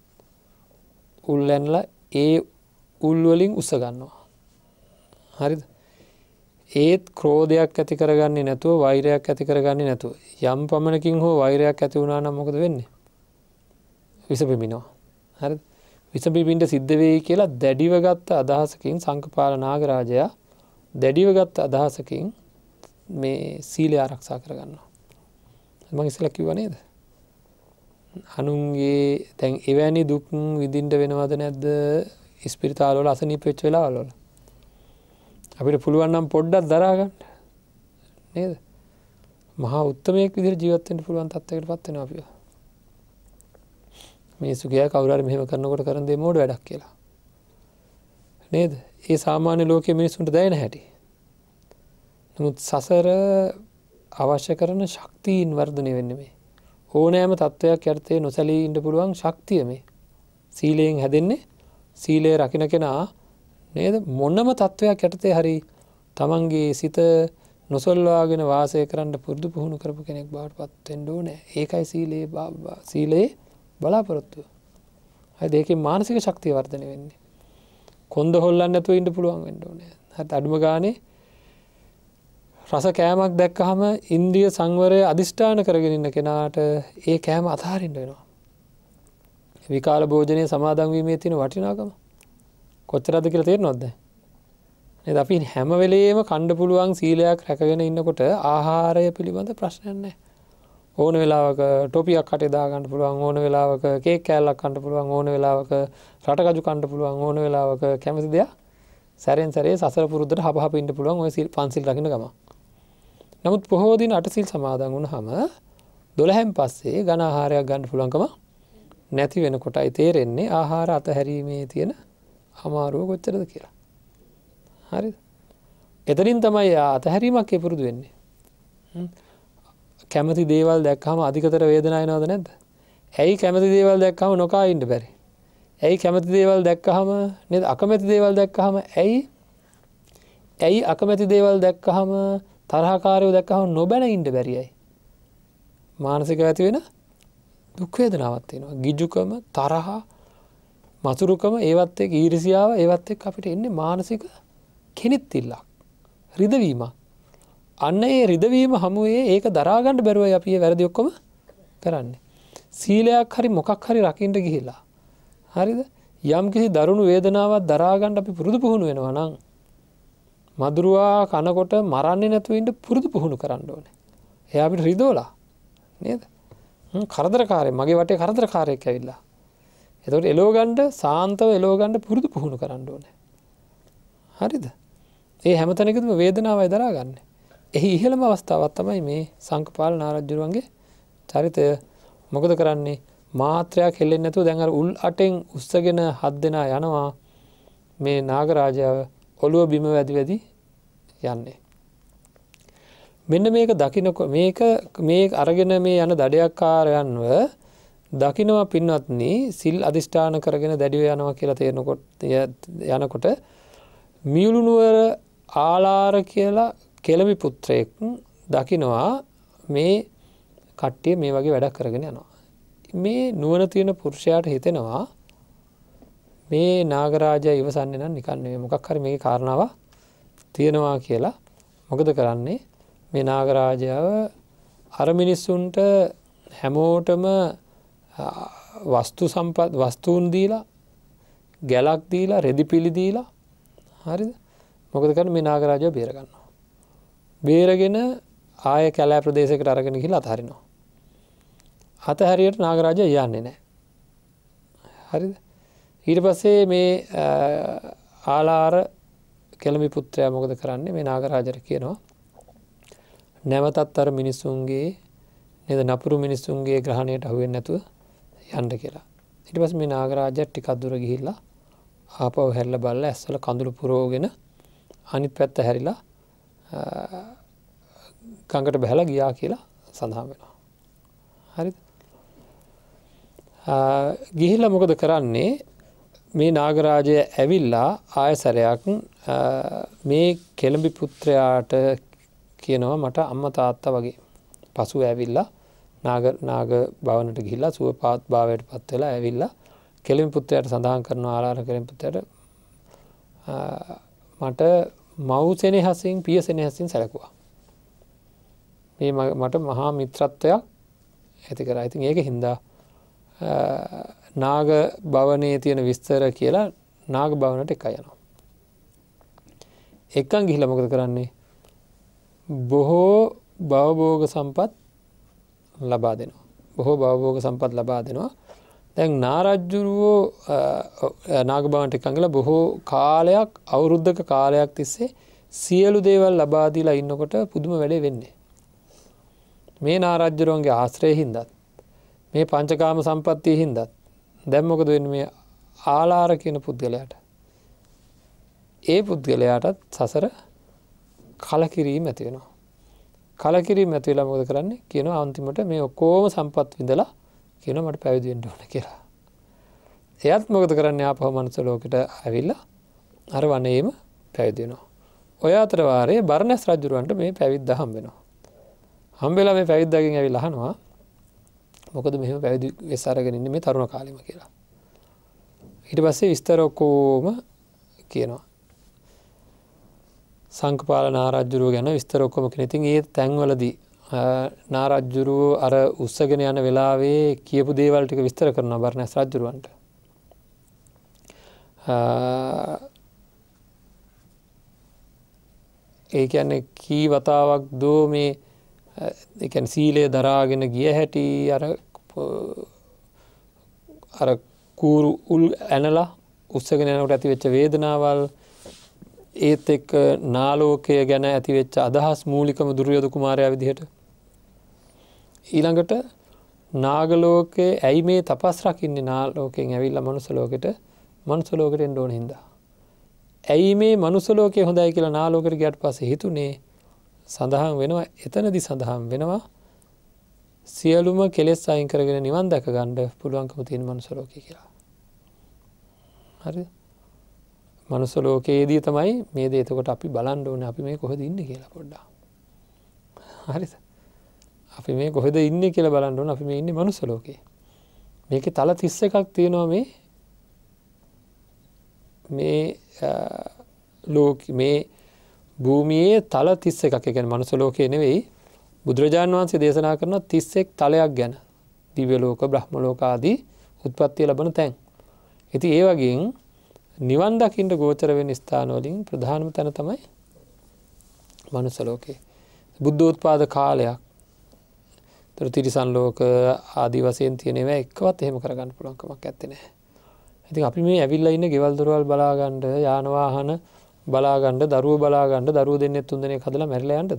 උල් ඇනලා ඒ උල් වලින් උස ගන්නවා. හරිද? ඒත් ක්‍රෝධයක් ඇති කරගන්නේ නැතුව වෛරයක් ඇති කරගන්නේ නැතුව යම් පමණකින් හෝ වෛරයක් ඇති වුණා නම් මොකද වෙන්නේ? විස බිමිනවා. හරිද? විස බිමින්න සිද්ධ වෙයි කියලා දැඩිව ගත්ත අදහසකින් සංකපාල නාගරාජයා දැඩිව ගත්ත අදහසකින් මේ සීලය ආරක්ෂා කරගන්නවා. මම ඉස්සෙල්ලා කිව්වා නේද? අනුන්ගේ දැන් එවැනි දුක් විඳින්න වෙනවද නැද්ද? ස්පිරිතාල වල අසනීප වෙච්ච වෙලාවල් වල අපිට පුළුවන් නම් පොඩ්ඩක් දරා ගන්න නේද? මහා උත්තමයෙක් විදිහට ජීවත් වෙන්න පුළුවන් තත්යකටපත් වෙනවා අපි. මේ සුගයා කවුරු හරි මෙහෙම කරනකොට කරන දේ මෝඩ වැඩක් කියලා. නේද? ඒ සාමාන්‍ය ලෝකයේ මිනිස්සුන්ට දැනෙන හැටි. නමුත් සසර අවශ්‍ය කරන ශක්තියින් වර්ධනය වෙන්නේ මේ. ඕනෑම තත්වයක් යටතේ නොසැලී ඉන්න පුළුවන් ශක්තිය මේ. සීලයෙන් හැදෙන්නේ සීලය රකින්න කෙනා නේද? මොනම තත්වයක් යටතේ හරි තමන්ගේ සිත නොසල්වාගෙන වාසය කරන්න පුරුදු පුහුණු කරපු කෙනෙක් බවට පත් වෙන්න ඕනේ. ඒකයි සීලේ බලාපොරොත්තුව. හරිද? ඒකේ මානසික ශක්තිය වර්ධනය වෙන්නේ. කොන්ද හොල්ලන්නේ නැතුව ඉන්න පුළුවන් වෙන්න ඕනේ. හරිද? අඩුම ගානේ රස කෑමක් දැක්කහම ඉන්ද්‍රිය සංවරය අදිෂ්ඨාන කරගෙන ඉන්න කෙනාට ඒ කෑම අතහරින්න වෙනවා. විකාල භෝජනයේ සමාදන් වීමේ තියෙන වටිනාකම කොච්චරද කියලා තේරෙනවද දැන්? නේද? අපි හැම වෙලෙම කන්න පුළුවන් සීලයක් රැකගෙන ඉන්නකොට ආහාරය පිළිබඳ ප්‍රශ්නයක් නැහැ. ඕන වෙලාවක ටොපියක් කටේ දා ගන්න පුළුවන්, ඕන වෙලාවක කේක් කෑල්ලක් කන්න පුළුවන්, ඕන වෙලාවක රටකජු කන්න පුළුවන්, ඕන වෙලාවක කැමති දෙයක් සැරෙන් සැරේ සසර පුරුද්දට හපහප ඉන්න පුළුවන් ඔය පන්සිල් රකින්න ගම. නමුත් පොහෝ දින අටසිල් සමාදන් වුණාම 12න් පස්සේ ඝන ආහාරයක් ගන්න පුළුවන්කම නැති වෙනකොටයි තේරෙන්නේ ආහාර අතහැරීමේ තියෙන අමාරුව කොච්චරද කියලා. හරිද? එතනින් තමයි අතහැරීමක් පුරුදු වෙන්නේ. කැමති දේවල් දැක්කම අධිකතර වේදනාවක් එනවද නැද්ද? ඇයි කැමති දේවල් දැක්කම නොකා ඉන්න බැරි? ඇයි කැමති දේවල් දැක්කහම නේද? අකමැති දේවල් දැක්කහම ඇයි අකමැති දේවල් දැක්කහම තරහකාරයෝ දැක්කහම නොබැන ඉන්න බැරියයි? මානසිකව ඇති වෙන දුක් වේදනාවක් තියෙනවා. ගිජුකම, තරහ, මසුරුකම, ඒවත් එක්ක ඊර්ෂියාව, ඒවත් එක්ක අපිට එන්නේ මානසික කෙනිත්තිල්ලක්, රිදවීමක්. අන්න ඒ රිදවීම හමුවේ ඒක දරා ගන්න බැරුවයි අපි මේ වැරදි ඔක්කොම කරන්නේ. සීලයක් හරි මොකක් හරි රකින්න ගිහිලා. හරිද? යම් කිසි දරුණු වේදනාවක් දරා ගන්න අපි පුරුදු පුහුණු වෙනවා නම් මදුරුවා කනකොට මරන්නේ නැතුව ඉන්න පුරුදු පුහුණු කරන්න ඕනේ. එයා අපිට රිදවලා නේද? කරදරකාරයෙක් මගේ වටේ කරදරකාරයෙක් ඇවිල්ලා. එතකොට එලව ගන්න සාන්තව එලව ගන්න පුරුදු පුහුණු කරන්න ඕනේ. හරිද? ඒ හැම තැනකදම වේදනාවයි දරාගන්නේ. එහි ඉහළම අවස්ථාවක් තමයි මේ සංකපාල නාරජුරුවන්ගේ චරිතය. මොකද කරන්නේ? මාත්‍රයක් හෙල්ලෙන්නේ නැතුව දැන් අර උල් අටෙන් උස්සගෙන 7 දෙනා යනවා මේ නාගරාජාව ඔළුව බිම වැදි වැදි යන්නේ. මෙන්න මේක දකින්නකො මේ අරගෙන මේ යන දඩයක්කාරයන්ව දකින්නවා පින්වත්නි සිල් අදිෂ්ඨාන කරගෙන දැඩිව යනවා කියලා තේරෙනකොට යනකොට මියුළු නුවර ආලාර කියලා කෙළඹි පුත්‍රයෙක් දකිනවා මේ කට්ටිය මේ වගේ වැඩක් කරගෙන යනවා. මේ නුවණ තියෙන පුරුෂයාට හිතෙනවා මේ නාගරාජයා ඉවසන්නේ නම් නිකන් නෙවෙයි මොකක් හරි මේකේ කාරණාවක් තියෙනවා කියලා. මොකද කරන්නේ මේ නාගරාජයාව අර මිනිස්සුන්ට හැමෝටම වස්තුන් දීලා ගැලක් දීලා රෙදි පිලි දීලා හරිද? මොකද කරන්නේ මේ නාගරාජයාව බේර ගන්නවා. බේරගෙන ආය කැලෑ ප්‍රදේශයකට අරගෙන ගිහිල්ලා අතහරිනවා. අතහැරියට නාගරාජයා යන්නේ නැහැ. හරිද? ඊට පස්සේ මේ ආලාර කෙළඹි පුත්‍රයා මොකද කරන්නේ මේ නාගරාජට කියනවා නැවතත් අර මිනිසුන්ගේ නේද නපුරු මිනිසුන්ගේ ග්‍රහණයට අහු වෙන්නේ නැතුව යන්න කියලා. ඊට පස්සේ මේ නාගරාජයා ටිකක් දුර ගිහිල්ලා ආපහු හැරිලා බලලා ඇස්වල කඳුළු පුරවගෙන අනිත් පැත්ත හැරිලා ගඟට බහලා ගියා කියලා සඳහන් වෙනවා. හරිද? ගිහිල්ලා මොකද කරන්නේ මේ නාගරාජය ඇවිල්ලා ආයසරයක් මේ කෙළඹි පුත්‍රයාට කියනවා මට අම්මා තාත්තා වගේ. පසුව ඇවිල්ලා නාග භවනට ගිහිල්ලා සුවපාත් භාවයට පත් වෙලා ඇවිල්ලා කෙළඹි පුත්‍රයාට සඳහන් කරනවා ආලාර කෙළඹි පුත්‍රයාට මට මව් සෙනෙහසින් පිය සෙනෙහසින් සැලකුවා. මේ මට මහා මිත්‍රත්වයක් ඇති කරා. ඉතින් ඒක හින්දා නාග භවනයේ තියෙන විස්තර කියලා නාග භවනට එකයි යනවා. එකන් ගිහිල්ලා මොකද කරන්නේ? බොහෝ භවභෝග සම්පත් ලබා දෙනවා. බොහෝ භවභෝග සම්පත් ලබා දෙනවා. දැන් නාරජ්ජුරුවෝ නාග භවනට එකන් ගිහලා බොහෝ කාලයක් අවුරුද්දක කාලයක් තිස්සේ සියලු දේවල් ලබා දීලා ඉන්නකොට පුදුම වැඩේ වෙන්නේ. මේ නාරජ්ජුරුවන්ගේ ආශ්‍රයයෙන් හින්දා මේ පංචකාම සම්පත්තිය හින්දා දැන් මොකද වෙන්නේ මේ ආලාර කියන පුද්ගලයාට? ඒ පුද්ගලයාටත් සසර කලකිරීම ඇති වෙනවා. කලකිරීම ඇති වෙලා මොකද කරන්නේ? කියනවා අන්තිමට මේ ඔක්කොම සම්පත් විඳලා කියනවා මට පැවිදි වෙන්න ඕන කියලා. එයාත් මොකද කරන්නේ? ආපහු මනුස්ස ලෝකෙට ඇවිල්ලා අර වනයේම පැවිදි වෙනවා. ඔය අතර වාරයේ බර්ණස් රජුරවන්ට මේ පැවිද්ද හම්බ වෙනවා. හම්බෙලා මේ පැවිද්දාගෙන් ඇවිල්ලා අහනවා මොකද මෙහෙම පැවිදි වෙස් අරගෙන ඉන්නේ මේ තරුණ කාලෙම කියලා. ඊට පස්සේ විස්තර ඔක්කොම කියනවා. සංකපාල නාරජ්ජුරුව ගැන විස්තර ඔක්කොම කියන. ඉතින් ඒ තැන්වලදී නාරජ්ජුරුව අර උස්සගෙන යන වෙලාවේ කියපු දේවල් ටික විස්තර කරනවා බර්ණස් රජුරවන්ට. ඒ කියන්නේ කී වතාවක් දෝ මේ ඒ කියන්නේ සීලය දරාගෙන ගිය හැටි අර කූරු උල් ඇනලා උස්සගෙන යනකොට ඇති වෙච්ච වේදනාවල් ඒත් එක්ක නාලෝකය ගැන ඇති වෙච්ච අදහස් මූලිකම දුර්යෝධ කුමාරයා විදිහට ඊළඟට නාගලෝකයේ ඇයි මේ තපස් රකින්නේ නාලෝකයෙන් ඇවිල්ලා මනුස්ස ලෝකෙට එන්න ඕන හින්දා ඇයි මේ මනුස්ස ලෝකේ හොඳයි කියලා නාලෝකෙට ගියාට පස්සේ හිතුනේ සඳහන් වෙනවා එතනදී සඳහන් වෙනවා සියලුම කෙලෙස් අයින් කරගෙන නිවන් දැක ගන්න පුළුවන්කම තියෙන මනුස්ස ලෝකේ කියලා. හරිද? මනුස්ස ලෝකයේදී තමයි මේ දේ එතකොට අපි බලන්න ඕනේ අපි මේ කොහෙද ඉන්නේ කියලා පොඩ්ඩක්. හරිද? අපි මේ කොහෙද ඉන්නේ කියලා බලන්න ඕනේ අපි මේ ඉන්නේ මනුස්ස ලෝකේ. මේකේ තල 31ක් තියෙනවා මේ භූමියේ තල 31ක්. ඒ කියන්නේ මනුස්ස ලෝකේ නෙවෙයි බුදුරජාණන් වහන්සේ දේශනා කරන 31 තලයක් ගැන. දිව්‍ය ලෝක, බ්‍රහ්ම ලෝක ආදී උත්පත්ති ලැබෙන තැන්. ඉතින් ඒ වගේන් නිවන් දකින්න ගෝචර වෙන ස්ථාන වලින් ප්‍රධානම තැන තමයි මනුස්ස ලෝකේ. බුද්ධෝත්පාද කාලයක්. තිරිසන් ලෝක ආදී වශයෙන් තියෙන ඒවා එකවත් එහෙම කරගන්න පුළුවන් කමක් නැත්තේ නෑ. ඉතින් අපි මේ ඇවිල්ලා ඉන්න ගෙවල් දොරවල් බලා ගන්න, යාන වාහන බලා ගන්න, දරුවෝ බලා ගන්න, දරුවෝ දෙන්නේ 3 දෙනෙක් හදලා මැරිලා යන්නද?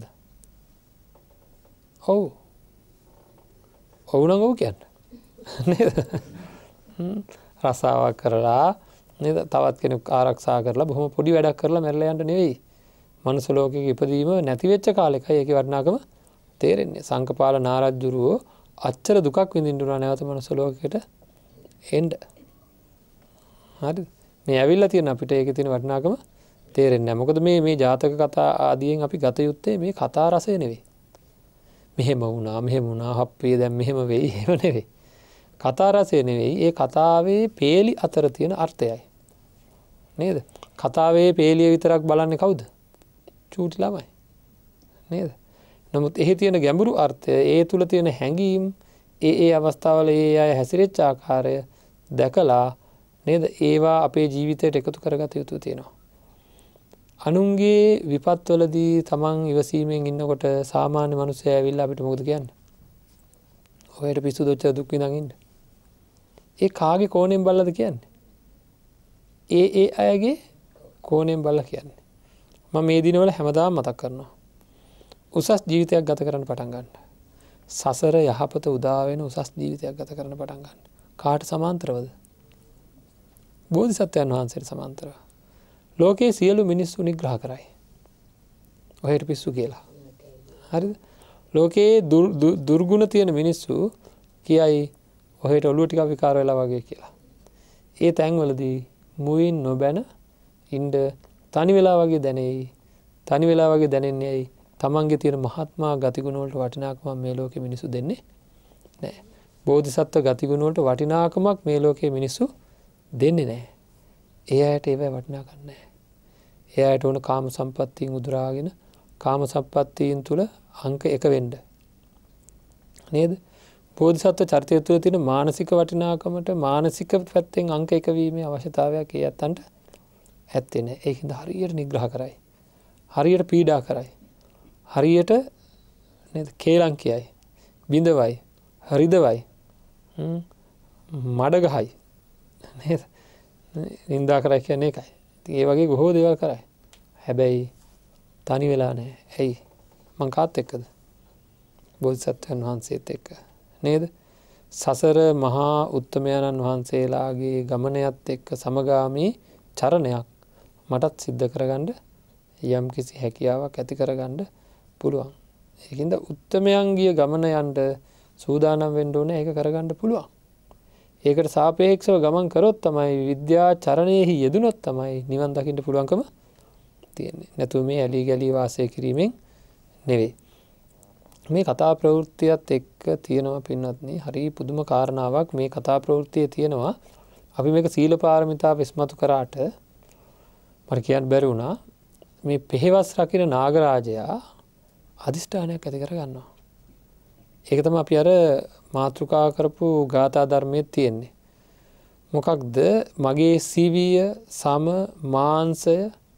ඔව්. ඔව් නම් ඔව් කියන්නේ. නේද? රසාවක් කරලා නේද? තවත් කෙනෙක් ආරක්ෂා කරලා බොහොම පොඩි වැඩක් කරලා මැරිලා යන්න නෙවෙයි. මනුස්ස ලෝකයක ඉපදීම නැති වෙච්ච කාලෙකයි ඒකේ වටිනාකම තේරෙන්නේ. සංකපාල නාරජ්ජුරුවෝ අච්චර දුකක් විඳින්න උනා නැවත මනුස්ස ලෝකෙකට එන්න. හරිද? මේ ඇවිල්ලා තියෙන අපිට ඒකේ තියෙන වටිනාකම තේරෙන්නේ නැහැ. මොකද මේ ජාතක කතා ආදියෙන් අපි ගත යුත්තේ මේ කතා රසය නෙවෙයි. මෙහෙම වුණා හප්පේ දැන් මෙහෙම වෙයි එහෙම නෙවෙයි. කතා රසය නෙවෙයි. ඒ කතාවේ පේලි අතර තියෙන අර්ථයයි. නේද? කතාවේ පේලිය විතරක් බලන්නේ කවුද? චූටි ළමයි. නේද? නමුත් එහි තියෙන ගැඹුරු අර්ථය, ඒ තුල තියෙන හැඟීම්, ඒ අවස්ථාවල ඒ අය හැසිරෙච්ච ආකාරය දැකලා නේද? ඒවා අපේ ජීවිතයට එකතු කරගත යුතු තියෙනවා. අනුන්ගේ විපත්වලදී තමන් ඉවසීමෙන් ඉන්නකොට සාමාන්‍ය මිනිස්සයා ඇවිල්ලා අපිට මොකද කියන්නේ? ඔයයට පිස්සු දොච්ච දුක් විඳන් ඉන්න. ඒ කාගේ කෝණයෙන් බලලාද කියන්නේ? ඒ අයගේ කෝණයෙන් බලලා කියන්නේ. මම මේ දිනවල හැමදාම මතක් කරනවා. උසස් ජීවිතයක් ගත කරන්න පටන් ගන්න. සසර යහපත උදා වෙන උසස් ජීවිතයක් ගත කරන්න පටන් ගන්න. කාට සමාන්තරවද? බෝධිසත්වයන් වහන්සේට සමාන්තරව. ලෝකයේ සියලු මිනිස්සු නිග්‍රහ කරයි. ඔහෙට පිස්සු කියලා. හරිද? ලෝකයේ දුර්ගුණ තියෙන මිනිස්සු කියයි ඔහෙට ඔළුව ටිකක් විකාර වෙලා වගේ කියලා. ඒ තැන්වලදී මුවින් නොබැන ඉන්න තනි වෙලා වගේ දැනෙයි. තනි වෙලා වගේ දැනෙන්නේ ඇයි? තමන්ගේ තියෙන මහත්මා ගතිගුණ වලට වටිනාකමක් මේ ලෝකේ මිනිස්සු දෙන්නේ නැහැ. බෝධිසත්ව ගතිගුණ වලට වටිනාකමක් මේ ලෝකේ මිනිස්සු දෙන්නේ නැහැ. ඒ අයට ඒව වටිනාකම් නැහැ. ඒ අයට ඕන කාම සම්පත්තීන් උදුරාගෙන කාම සම්පත්තීන් තුල අංක 1 වෙන්න. නේද? බෝධිසත්ව චරිතය තුළ තියෙන මානසික වටිනාකමට මානසික පැත්තෙන් අංක 1 වීමේ අවශ්‍යතාවයක් ඒ අතන්ට ඇත්තේ නැහැ. ඒකින්ද හරියට නිග්‍රහ කරයි. හරියට පීඩා කරයි. හරියට නේද? කේලම් කියයි. බිඳවයි. හරිදවයි. මඩ ගහයි. නේද? නින්දා කරයි කියන්නේ ඒකයි. ඉතින් ඒ වගේ බොහෝ දේවල් කරයි. හැබැයි තනි වෙලා නැහැ. ඇයි? මං කාත් එක්කද? බෝධිසත්වයන් වහන්සේත් එක්ක. නේද? සසර මහා උත්තමයන්න් වහන්සේලාගේ ගමනයත් එක්ක සමගාමී චරණයක් මටත් සිද්ධ කරගන්න යම් කිසි හැකියාවක් ඇති කරගන්න පුළුවන්. ඒකින්ද උත්තමයන්ගේ ගමන යන්න සූදානම් වෙන්න ඕනේ. ඒක කරගන්න පුළුවන්. ඒකට සාපේක්ෂව ගමන් කරොත් තමයි විද්‍යා චරණයෙහි යෙදුනොත් තමයි නිවන් දකින්න පුළුවන්කම තියෙන්නේ. නැතුව මේ ඇලි ගලි වාසය කිරීමෙන් නෙවෙයි. මේ කතා ප්‍රවෘත්තියත් එක්ක තියෙනවා පින්වත්නි හරි පුදුම කාරණාවක්. මේ කතා ප්‍රවෘත්තියේ තියෙනවා අපි මේක සීල පාරමිතාව ඉස්මතු කරාට මට කියන්න බැරි වුණා මේ පෙහෙවස් රකින්න නාගරාජයා අදිෂ්ඨානයක් ඇති කර ගන්නවා. ඒක තමයි අපි අර මාතෘකා කරපු ගාථා ධර්මයේ තියෙන්නේ. මොකක්ද? මගේ සිවිය සම මාංශය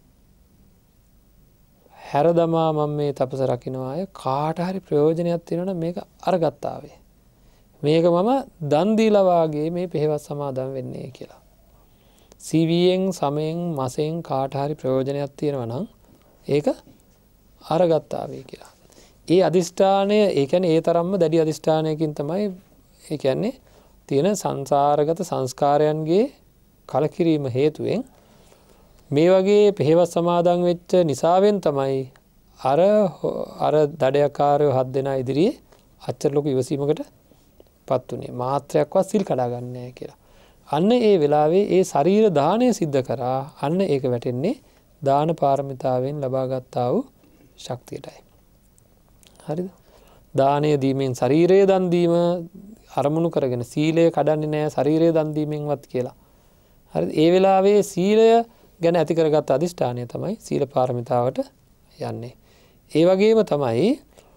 හැරදමා මම මේ තපස රකින්නාය කාට හරි ප්‍රයෝජනයක් තියෙනවා නම් මේක අරගත්තාවේ. මේක මම දන් දීලා වාගේ මේ පෙහෙවස් සමාදන් වෙන්නේ කියලා. සිවියෙන් සමෙන් මසෙන් කාට හරි ප්‍රයෝජනයක් තියෙනවා නම් ඒක අරගත්තාවේ කියලා. ඒ අදිෂ්ඨානය ඒ කියන්නේ ඒ තරම්ම දැඩි අදිෂ්ඨානයකින් තමයි ඒ කියන්නේ තියෙන සංසාරගත සංස්කාරයන්ගේ කලකිරීම හේතුවෙන් මේ වගේ පෙහෙවස් සමාදන් වෙච්ච නිසාවෙන් තමයි අර දඩයකාරයෝ 7 දෙනා ඉදිරියේ අච්චර ලොකු ඉවසීමකට පත් උනේ. මාත්‍රයක්වත් සිල් කඩා ගන්න නැහැ කියලා. අන්න ඒ වෙලාවේ ඒ ශරීර දාණය සිද්ධ කරා. අන්න ඒක වැටෙන්නේ දාන පාරමිතාවෙන් ලබා ගත්තා වූ ශක්තියටයි. හරිද? දානය දීමෙන් ශරීරය දන් දීම අරමුණු කරගෙන සීලය කඩන්නේ නැහැ ශරීරය දන් දීමෙන්වත් කියලා. හරිද? ඒ වෙලාවේ සීලය ගැන ඇති කරගත් අදිෂ්ඨානය තමයි සීල පාරමිතාවට යන්නේ. ඒ වගේම තමයි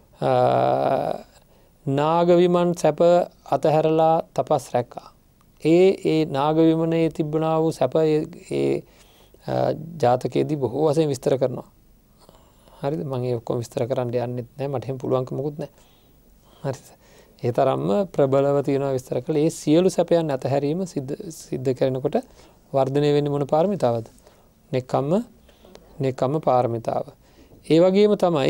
නාග විමන් සැප අතහැරලා තපස් රැක්කා. ඒ නාග විමනේ තිබුණා වූ සැප ඒ ජාතකයේදී බොහෝ වශයෙන් විස්තර කරනවා. හරිද? මම ඒ ඔක්කොම විස්තර කරන්න යන්නෙත් නැහැ. මට එහෙම පුළුවන්කම මොකුත් නැහැ. හරිද? ඒ තරම්ම ප්‍රබලව තියෙනවා විස්තර කළේ. ඒ සියලු සැපයන් අතහැරීම සිද්ධ කරනකොට වර්ධනය වෙන්නේ මොන පාරමිතාවද? නෙක්ඛම්ම පාරමිතාව. ඒ වගේම තමයි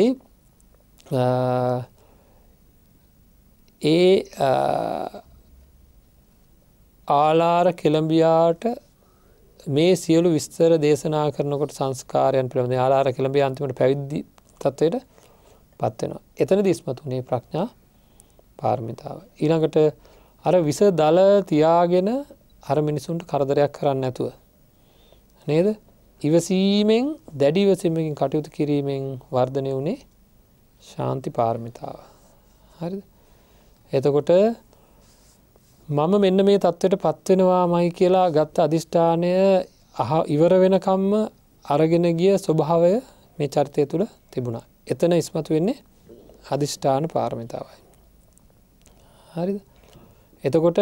ආලාර කෙළඹියාට මේ සියලු විස්තර දේශනා කරනකොට සංස්කාරයන් පිළිබඳ ආලාර කෙළඹියා අන්තිමට පැවිදි තත්වයට පත් වෙනවා. එතනදී ඉස්මතුනේ ප්‍රඥා පාරමිතාව. ඊළඟට අර විස දල තියාගෙන අර මිනිසුන්ට කරදරයක් කරන්නේ නැතුව නේද? ඉවසීමෙන් දැඩි ඉවසීමකින් කටයුතු කිරීමෙන් වර්ධනය වුණේ ශාන්ති පාරමිතාව. හරිද? එතකොට මම මෙන්න මේ தත්වෙට පත් වෙනවාමයි කියලා ගත්ත අදිෂ්ඨානය ඉවර වෙනකම්ම අරගෙන ගිය ස්වභාවය මේ චරිතය තුළ තිබුණා. එතන ඉස්මතු වෙන්නේ අදිෂ්ඨාන පාරමිතාවයි. හරිද? එතකොට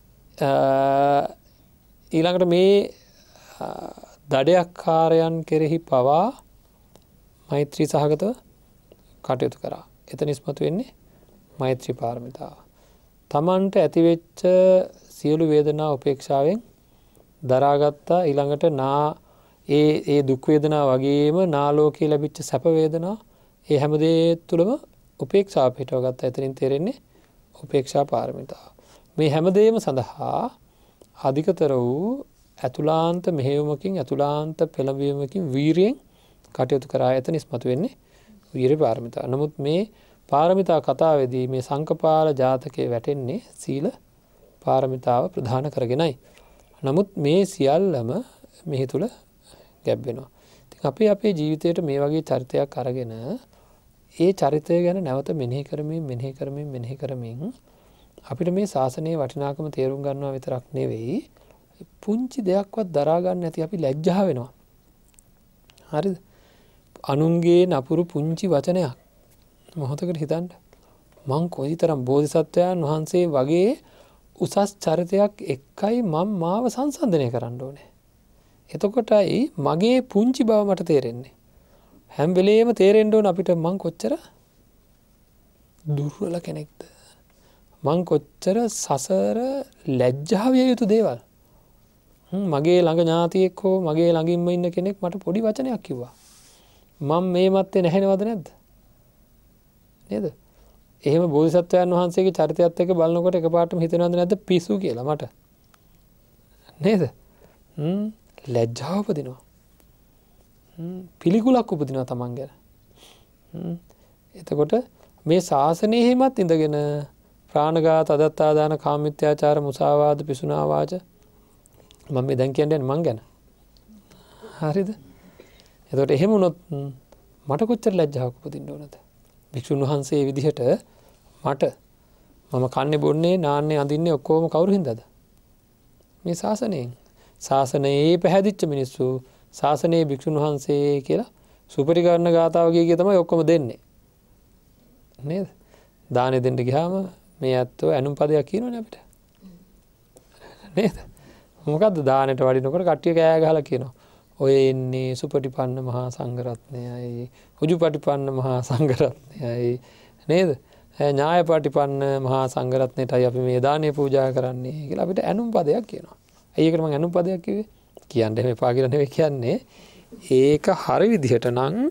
ඊළඟට මේ දඩයක්කාරයන් කෙරෙහි පවා මෛත්‍රී සහගතව කටයුතු කරා. එතන ඉස්මතු වෙන්නේ මෛත්‍රී පාරමිතාව. තමන්ට ඇතිවෙච්ච සියලු වේදනා උපේක්ෂාවෙන් දරාගත්තා. ඊළඟට ඒ දුක් වේදනා වගේම නාලෝකයේ ලැබිච්ච සැප වේදනා ඒ හැමදේ තුළම උපේක්ෂාව පිටව ගත්තා. එතනින් තේරෙන්නේ උපේක්ෂා පාරමිතාව. මේ හැමදේම සඳහා අධිකතර වූ ඇතුලාන්ත මෙහෙයුමකින් ඇතුලාන්ත පෙළඹවීමකින් වීරියෙන් කටයුතු කරා. එතන ඉස්මතු වෙන්නේ වීරිය පාරමිතාව. නමුත් මේ පාරමිතා කතාවේදී මේ සංකපාල ජාතකයේ වැටෙන්නේ සීල පාරමිතාව ප්‍රධාන කරගෙනයි. නමුත් මේ සියල්ලම මෙහි තුල ගැබ් වෙනවා. ඉතින් අපි අපේ ජීවිතේට මේ වගේ චරිතයක් අරගෙන ඒ චරිතය ගැන නැවත මෙනෙහි කරමින් අපිට මේ ශාසනයේ වටිනාකම තේරුම් ගන්නවා විතරක් නෙවෙයි, පුංචි දෙයක්වත් දරා ගන්න නැති අපි ලැජ්ජා වෙනවා. හරිද? අනුන්ගේ නපුරු පුංචි වචනයක් මොහොතකට හිතන්න. මං කොයිතරම් බෝධිසත්වයන් වහන්සේ වගේ උසස් චරිතයක් එක්කයි මම මාව සංසන්දනය කරන්න ඕනේ. එතකොටයි මගේ පුංචි බව මට තේරෙන්නේ. හැම වෙලේම තේරෙන්න ඕන අපිට මං කොච්චර දුර්වල කෙනෙක්ද. මං කොච්චර සසර ලැජ්ජා විය යුතු දේවල්. මගේ ළඟ ඥාතියෙක් හෝ මගේ ළඟින්ම ඉන්න කෙනෙක් මට පොඩි වචනයක් කිව්වා. මම මේ මැත්තේ නැහෙනවද නැද්ද? නේද? එහෙම බෝධිසත්වයන් වහන්සේගේ චරිතයත් එක්ක බලනකොට එකපාරටම හිතෙනවද නැද්ද පිස්සු කියලා මට? නේද? ලැජ්ජාව උපදිනවා. පිළිකුලක් උපදිනවා තමන් ගැන. එතකොට මේ ශාසනයෙහිමත් ඉඳගෙන ප්‍රාණඝාත, අදත්තාදාන, කාමමිත්‍යාචාර, මුසාවාද, පිසුනා වාච මම මේ දැන් කියන්නේ මං ගැන. හරිද? එතකොට එහෙම වුණොත් මට කොච්චර ලැජ්ජාවක් උපදින්න ඕනද? භික්ෂුන් වහන්සේ විදිහට මම කන්නේ බොන්නේ නාන්නේ අඳින්නේ ඔක්කොම කවුරු හින්දාද? මේ ශාසනයෙන්. ශාසනයේ පැහැදිච්ච මිනිස්සු ශාසනයේ භික්ෂුන් වහන්සේ කියලා සුපරිකරණ ගාතාව කිය තමයි ඔක්කොම දෙන්නේ. නේද? දානෙ දෙන්න ගියාම මේ ඇත්තෝ ඇනුම් පදයක් කියනවනේ අපිට. නේද? මොකද්ද දානෙට වඩිනකොට කට්ටිය කෑ ගහලා කියනවා. ඔය එන්නේ සුපටිපන්න මහා සංඝරත්නයයි, උජුපටිපන්න මහා සංඝරත්නයයි. නේද? ඥායපටිපන්න මහා සංඝරත්නයටයි අපි මේ දානේ පූජා කරන්නේ කියලා අපිට ඇනුම් පදයක් කියනවා. ඇයි ඒකට මම ඇනුම් පදයක් කිව්වේ? කියන්න එපා කියලා නෙවෙයි කියන්නේ. ඒක හරි විදිහට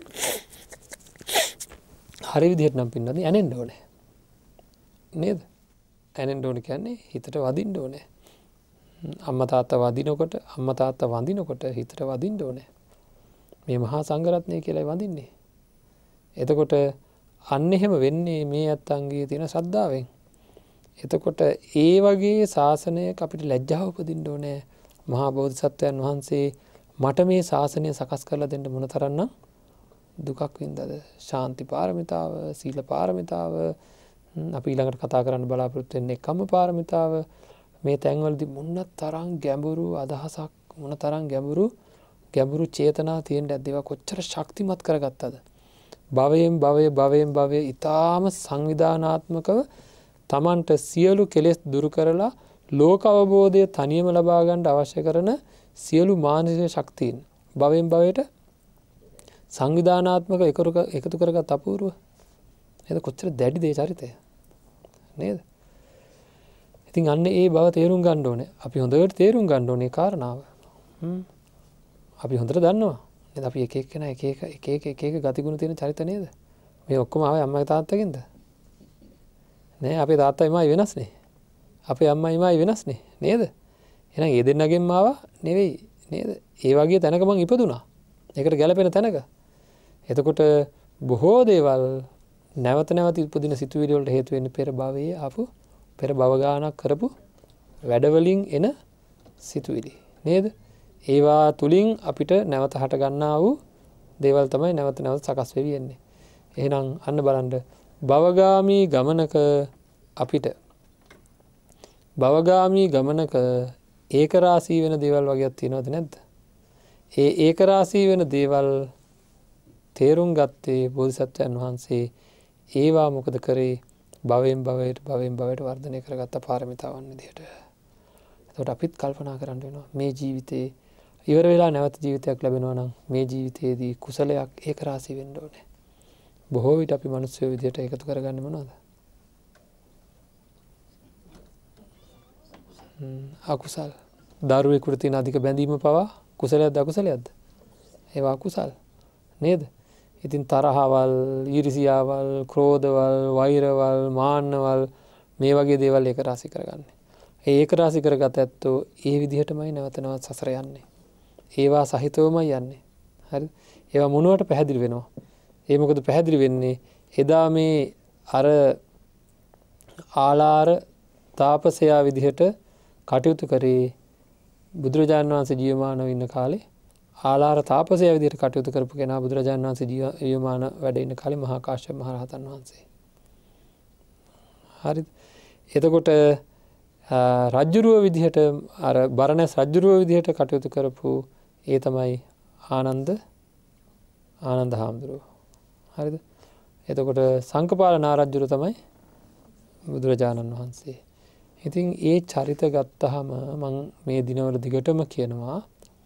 නම් පින්නදී ඇනෙන්න ඕනේ. නේද? ඇනෙන්න ඕනේ කියන්නේ හිතට වදින්න ඕනේ. අම්මා තාත්තා වඳිනකොට හිතට වදින්න ඕනේ. මේ මහා සංඝරත්නය කියලායි වඳින්නේ. එතකොට අන්න එහෙම වෙන්නේ මේ ඇත්තන්ගේ තියෙන ශ්‍රද්ධාවෙන්. එතකොට ඒ වගේ ශාසනයක අපිට ලැජ්ජාව උපදින්න ඕනේ. මහා බෝධිසත්වයන් වහන්සේ මට මේ ශාසනය සකස් කරලා දෙන්න මොන තරම්නම් දුකක් වින්දාද? ශාන්ති පාරමිතාව, සීල පාරමිතාව, අපි ඊළඟට කතා කරන්න බලාපොරොත්තු වෙන්නේ කම්ම පාරමිතාව. මේ තැන්වලදී මොන තරම් ගැඹුරු අදහසක්, මොන තරම් ගැඹුරු චේතනා තියෙන ඇද්දේවා කොච්චර ශක්තිමත් කරගත්තද? භවයෙන් භවය ඊටාම සංවිධානාත්මකව තමන්ට සියලු කෙලෙස් දුරු කරලා ලෝක අවබෝධය තනියම ලබා ගන්න අවශ්‍ය කරන සියලු මානසික ශක්තියින් භවයෙන් භවයට සංවිධානාත්මක එකතු කරගත් අපූර්ව නේද? කොච්චර දැඩි දේ චරිතය නේද? ඉතින් අන්න ඒ බව තේරුම් ගන්න ඕනේ. අපි හොඳට තේරුම් ගන්න ඕනේ කාරණාව. අපි හොඳට දන්නවා නේද? අපි එක එක ගතිගුණ තියෙන චරිත නේද? මේ ඔක්කොම ආවේ අම්මගේ තාත්තගෙන්ද? නෑ, අපේ තාත්තා එමයි වෙනස්නේ. අපේ අම්මා එමයි වෙනස්නේ නේද? එහෙනම් ඒ දෙන්නගෙන්ම ආවා නෙවෙයි නේද? ඒ වගේ තැනක මං ඉපදුනා. ඒකට ගැළපෙන තැනක. එතකොට බොහෝ දේවල් නැවත ඉපදින සිතුවිලි වලට හේතු වෙන්නේ පෙර භවයේ ආපු පෙර භව ගානක් කරපු වැඩවලින් එන සිතුවිලි නේද? ඒවා තුලින් අපිට නැවත හට ගන්නා වූ දේවල් තමයි නැවත නැවත සකස් වෙවි යන්නේ. එහෙනම් අන්න බලන්න භවගාමී ගමනක අපිට භවගාමී ගමනක ඒකරාශී වෙන දේවල් වගේක් තියෙනවද නැද්ද? ඒ ඒකරාශී වෙන දේවල් තේරුම් ගත්තේ බෝධිසත්වයන් වහන්සේ. ඒවා මොකද කරේ? භවයෙන් භවයට වර්ධනය කරගත්ත පාරමිතාවන් විදිහට. එතකොට අපිත් කල්පනා කරන්න වෙනවා මේ ජීවිතේ ඉවර වෙලා නැවත ජීවිතයක් ලැබෙනවා නම් මේ ජීවිතයේදී කුසලයක් ඒකරාශී වෙන්න ඕනේ. බොහෝ විට අපි මිනිස්සු විදිහට එකතු කරගන්නේ මොනවද? අකුසල්. දරුවෙකුට තියෙන අධික බැඳීම පවා කුසලයක්ද අකුසලයක්ද? ඒවා අකුසල් නේද? ඉතින් තරහවල්, ඊර්ෂියාවල්, ක්‍රෝධවල්, වෛරවල්, මාන්නවල් මේ වගේ දේවල් ඒකරාශී කරගන්නේ. ඒ ඒකරාශී කරගත ඇත්තෝ ඒ විදිහටමයි නැවත නැවත සසර යන්නේ. ඒවා සහිතවමයි යන්නේ. හරිද? ඒවා මොනවට පැහැදිලි වෙනවා? ඒ මොකද පැහැදිලි වෙන්නේ? එදා මේ අර ආලාර තාපසයා විදිහට කටයුතු කරේ බුදුරජාණන් වහන්සේ ජීවමානව ඉන්න කාලේ. ආලාර තාපසයා විදිහට කටයුතු කරපු කෙනා බුදුරජාණන් වහන්සේ ජීවමාන වැඩ ඉන්න කාලේ මහා කාශ්‍යප මහ රහතන් වහන්සේ. හරිද? එතකොට රජ්ජුරුව විදිහට අර බරණැස් රජ්ජුරුව විදිහට කටයුතු කරපු ඒ තමයි ආනන්ද හාමුදුරුවෝ. හරිද? එතකොට සංකපාල නාරජ්ජුරුව තමයි බුදුරජාණන් වහන්සේ. ඉතින් ඒ චරිත ගත්තහම මම මේ දිනවල දිගටම කියනවා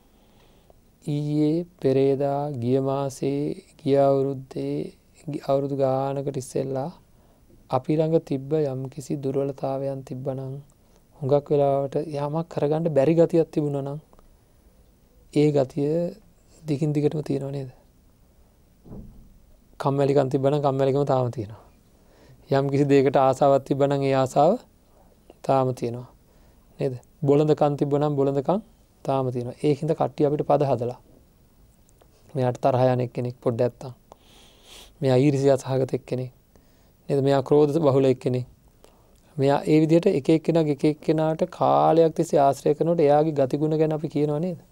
ඊයේ පෙරේදා ගිය මාසේ ගිය අවුරුද්දේ අවුරුදු ගානකට ඉස්සෙල්ලා අපි ළඟ තිබ්බ යම් කිසි දුර්වලතාවයන් තිබ්බනම් හුඟක් වෙලාවට යමක් කරගන්න බැරි ගතියක් තිබුණා නම් ඒ ගතිය දිගින් දිගටම තියෙනව නේද? කම්මැලිකම් තිබ්බනම් කම්මැලිකම තාම තියෙනවා. යම් කිසි දෙයකට ආසාවක් තිබ්බනම් ඒ ආසාව තාම තියෙනවා. නේද? බොළඳකම් තිබ්බනම් බොළඳකම් තාම තියෙනවා. ඒකින්ද කට්ටිය අපිට පද හදලා. මෙයාට තරහ යන එක්කෙනෙක් පොඩ්ඩක් නැත්තම්. මෙයා ඊර්ෂ්‍යා සහගත එක්කෙනෙක්. නේද? මෙයා ක්‍රෝධ බහුල එක්කෙනෙක්. මෙයා ඒ විදිහට එක එක්කෙනාට කාලයක් තිස්සේ ආශ්‍රය කරනකොට එයාගේ ගතිගුණ ගැන අපි කියනවා නේද?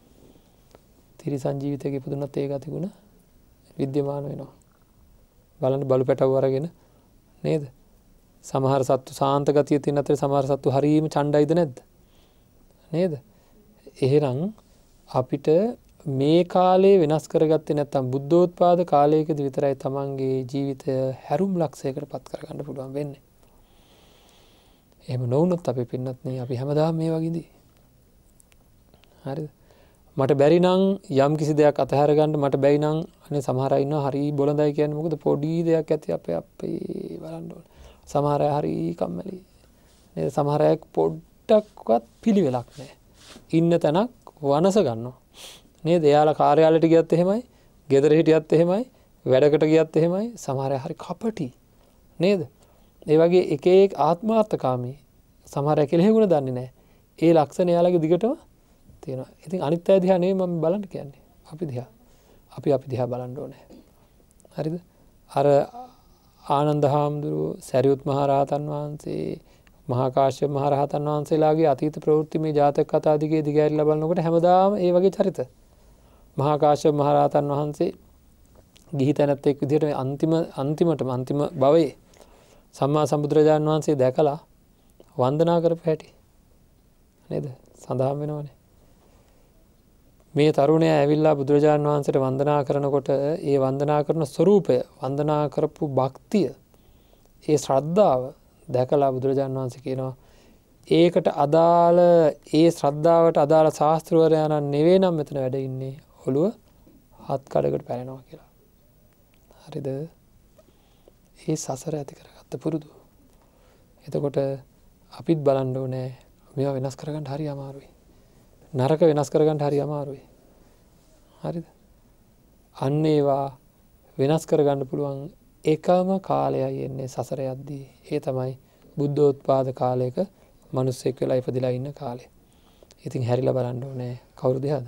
තිරිසන් ජීවිතයක ඉපදුනත් ඒ ගතිගුණ විද්‍යමාන වෙනවා. බලන්න බලු පැටව අරගෙන නේද? සමහර සත්තු සාන්ත ගතිය තියෙන අතර සමහර සත්තු හරීම ඡණ්ඩයිද නැද්ද? නේද? එහෙනම් අපිට මේ කාලේ වෙනස් කරගත්තේ නැත්නම් බුද්ධෝත්පාද කාලයකදී විතරයි තමන්ගේ ජීවිතය හැරුම් ලක්ෂයකට පත් කරගන්න පුළුවන් වෙන්නේ. එහෙම නොවුනොත් අපි පින්නත් නේ අපි හැමදාම මේ වගේදී. හරිද? මට බැරි නම් යම් කිසි දෙයක් අතහැර ගන්න මට බැයි නම් අනේ සමහර අය ඉන්නවා හරි බොළඳයි කියන්නේ මොකද පොඩි දෙයක් ඇති අපේ බලන්න ඕනේ. සමහර අය හරි කම්මැලි. නේද? සමහර අය පොඩ්ඩක්වත් පිළිවෙලක් නැහැ. ඉන්න තැනක් වනස ගන්නවා. නේද? එයාලා කාර්යාලයට ගියත් එහෙමයි, ගෙදර හිටියත් එහෙමයි, වැඩකට ගියත් එහෙමයි. සමහර අය හරි කපටි. නේද? ඒ වගේ එක ආත්මාර්ථකාමී. සමහර අය කෙලෙහිගුණ දන්නේ නැහැ. ඒ ලක්ෂණ එයාලගේ දිගටම තියෙනවා. ඉතින් අනිත් අය දිහා නෙමෙයි මම බලන්න කියන්නේ. අපි දිහා. අපි දිහා බලන්න ඕනේ. හරිද? අර ආනන්ද හාමුදුරුවෝ, සරියුත් මහ රහතන් වහන්සේ, මහා කාශ්‍යප මහ රහතන් වහන්සේලාගේ අතීත ප්‍රවෘත්ති මේ ජාතක කතා දිගේ දිගහැරිලා බලනකොට හැමදාම ඒ වගේ චරිත. මහා කාශ්‍යප මහ රහතන් වහන්සේ ගිහි තැනැත්තෙක් විදිහට අන්තිම භවයේ සම්මා සම්බුදුරජාණන් වහන්සේ දැකලා වන්දනා කරපු හැටි. නේද? සඳහන් වෙනවනේ. මේ තරුණයා ඇවිල්ලා බුදුරජාණන් වහන්සේට වන්දනා කරනකොට ඒ වන්දනා කරන ස්වරූපය, වන්දනා කරපු භක්තිය, ඒ ශ්‍රද්ධාව දැකලා බුදුරජාණන් වහන්සේ කියනවා ඒකට අදාළ ඒ ශ්‍රද්ධාවට අදාළ ශාස්ත්‍රවරයාණන් නෙවෙයි නම් මෙතන වැඩ ඉන්නේ ඔළුව හත් කඩකට පැලෙනවා කියලා. හරිද? ඒ සසර ඇති කරගත්ත පුරුදු. එතකොට අපිත් බලන්න ඕනේ මේවා වෙනස් කරගන්න හරි අමාරුයි. නරක වෙනස් කරගන්න හරි අමාරුයි. හරිද? අන්න ඒවා වෙනස් කරගන්න පුළුවන් එකම කාලයයි එන්නේ සසර යද්දී. ඒ තමයි බුද්ධෝත්පාද කාලයක මිනිස්සෙක් වෙලා ඉපදිලා ඉන්න කාලේ. ඉතින් හැරිලා බලන්න ඕනේ කවුරු දිහාද?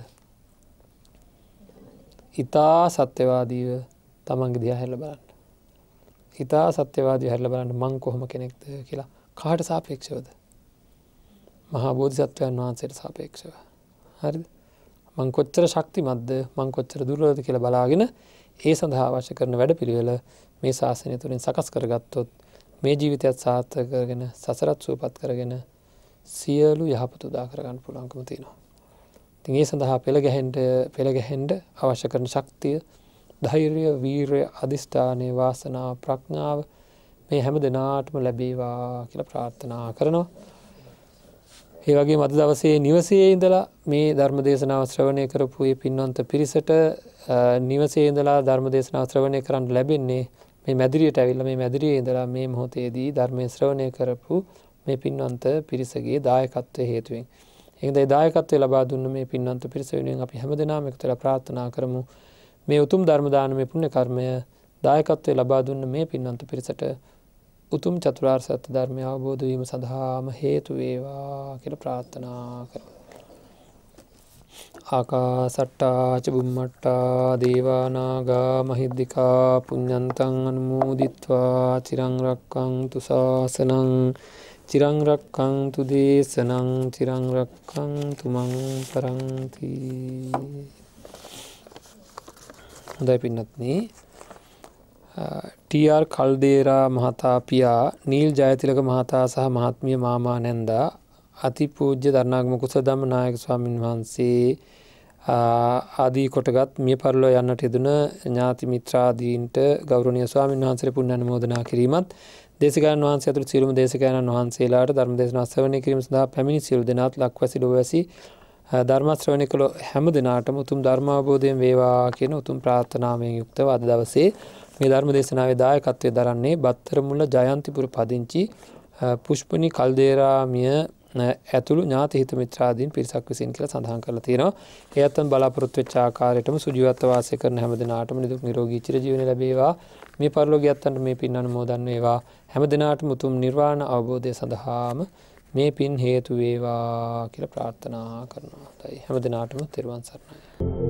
ඊතා සත්‍යවාදීව තමන්ගේ දිහා හැරිලා බලන්න. ඊතා සත්‍යවාදීව හැරිලා බලන්න මං කොහොම කෙනෙක්ද කියලා කාට සාපේක්ෂවද? මහා බෝධිසත්වයන් වහන්සේට සාපේක්ෂව. හරිද? මං කොච්චර ශක්තිමත්ද මං කොච්චර දුර්වලද කියලා බලාගෙන ඒ සඳහා අවශ්‍ය කරන වැඩපිළිවෙල මේ ශාසනය තුළින් සකස් කරගත්තොත් මේ ජීවිතයත් සාර්ථක කරගෙන සසරත් සුවපත් කරගෙන සියලු යහපත උදා කරගන්න පුළුවන්කම තියෙනවා. ඉතින් ඒ සඳහා පෙළ ගැහෙන්න අවශ්‍ය කරන ශක්තිය, ධෛර්යය, වීරය, අදිෂ්ඨානය, වාසනාව, ප්‍රඥාව මේ හැම දිනාටම ලැබේවා කියලා ප්‍රාර්ථනා කරනවා. ඒ වගේම අද දවසේ නිවසේ ඉඳලා මේ ධර්ම දේශනාව ශ්‍රවණය කරපු මේ පින්වන්ත පිරිසට නිවසේ ඉඳලා ධර්ම දේශනාව ශ්‍රවණය කරන්න ලැබෙන්නේ මේ මැදිරියට ඇවිල්ලා මේ මැදිරියේ ඉඳලා මේ මොහොතේදී ධර්මයේ ශ්‍රවණය කරපු මේ පින්වන්ත පිරිසගේ දායකත්වයේ හේතුවෙන්. ඒකද ඒ දායකත්වය ලබා දුන්න මේ පින්වන්ත පිරිස වෙනුවෙන් අපි හැමදෙනාම එකතු වෙලා ප්‍රාර්ථනා කරමු. මේ උතුම් ධර්ම දානමය පුණ්‍ය කර්මය දායකත්වය ලබා දුන්න මේ පින්වන්ත පිරිසට උතුම් චතුරාර්ය සත්‍ය ධර්මය අවබෝධ වීම සඳහාම හේතු වේවා කියලා ප්‍රාර්ථනා කරමු. ආකාසට්ටා ච බුම්මට්ටා දේවා නාග මහිද්దికා පුඤ්ඤන්තං අනුමෝදිත්වා චිරං රක්ඛන්තු ශාසනං චිරං රක්ඛන්තු දේශනං චිරං රක්ඛන්තු මං පරන්ති. හොඳයි පින්වත්නි, ටීආර් කල්දේරා මහතා පියා නීල් ජයතිලක මහතා සහ මහත්මිය මාමා නැන්දා අතිපූජ්‍ය දරණාගම කුසලධම්ම නායක ස්වාමින් වහන්සේ ආදී කොටගත් මිය පරලෝ යන්නට යෙදුන ඥාති මිත්‍රාදීන්ට ගෞරවනීය ස්වාමින් වහන්සේට පුණ්‍ය අනුමෝදනා කිරීමත්, දේශකයන්න් වහන්සේ ඇතුළු සියලුම දේශකයන්න් වහන්සේලාට ධර්ම දේශනාව ශ්‍රවණය කිරීම සඳහා පැමිණි සියලු දෙනාත් ලක්වැසි ලොවැසි ධර්ම ශ්‍රවණය කළ හැම දිනාටම උතුම් ධර්ම අවබෝධයෙන් වේවා කියන උතුම් ප්‍රාර්ථනාවෙන් යුක්තව අද දවසේ මේ ධර්ම දේශනාවේ දායකත්වයේ දරන්නේ බත්තරමුල්ල ජයන්තිපුර පදිංචි පුෂ්පනී කල්දේරාමිය ඇතුළු ඥාති හිත මිත්‍රාදීන් පිරිසක් විසින් කියලා සඳහන් කරලා තියෙනවා. ඒ අතන් බලාපොරොත්තු වෙච්ච ආකාරයටම සුජීවත්ව වාසය කරන හැම දිනාටම නිදුක් නිරෝගී චිරජීවනය ලැබේවා. මේ පරලෝකියත්තන්ට මේ පින් අනුමෝදන් වේවා. හැම දිනාටම උතුම් නිර්වාණ අවබෝධය සඳහාම මේ පින් හේතු වේවා කියලා ප්‍රාර්ථනා කරනවා. හැම දිනාටම තෙරුවන් සරණයි.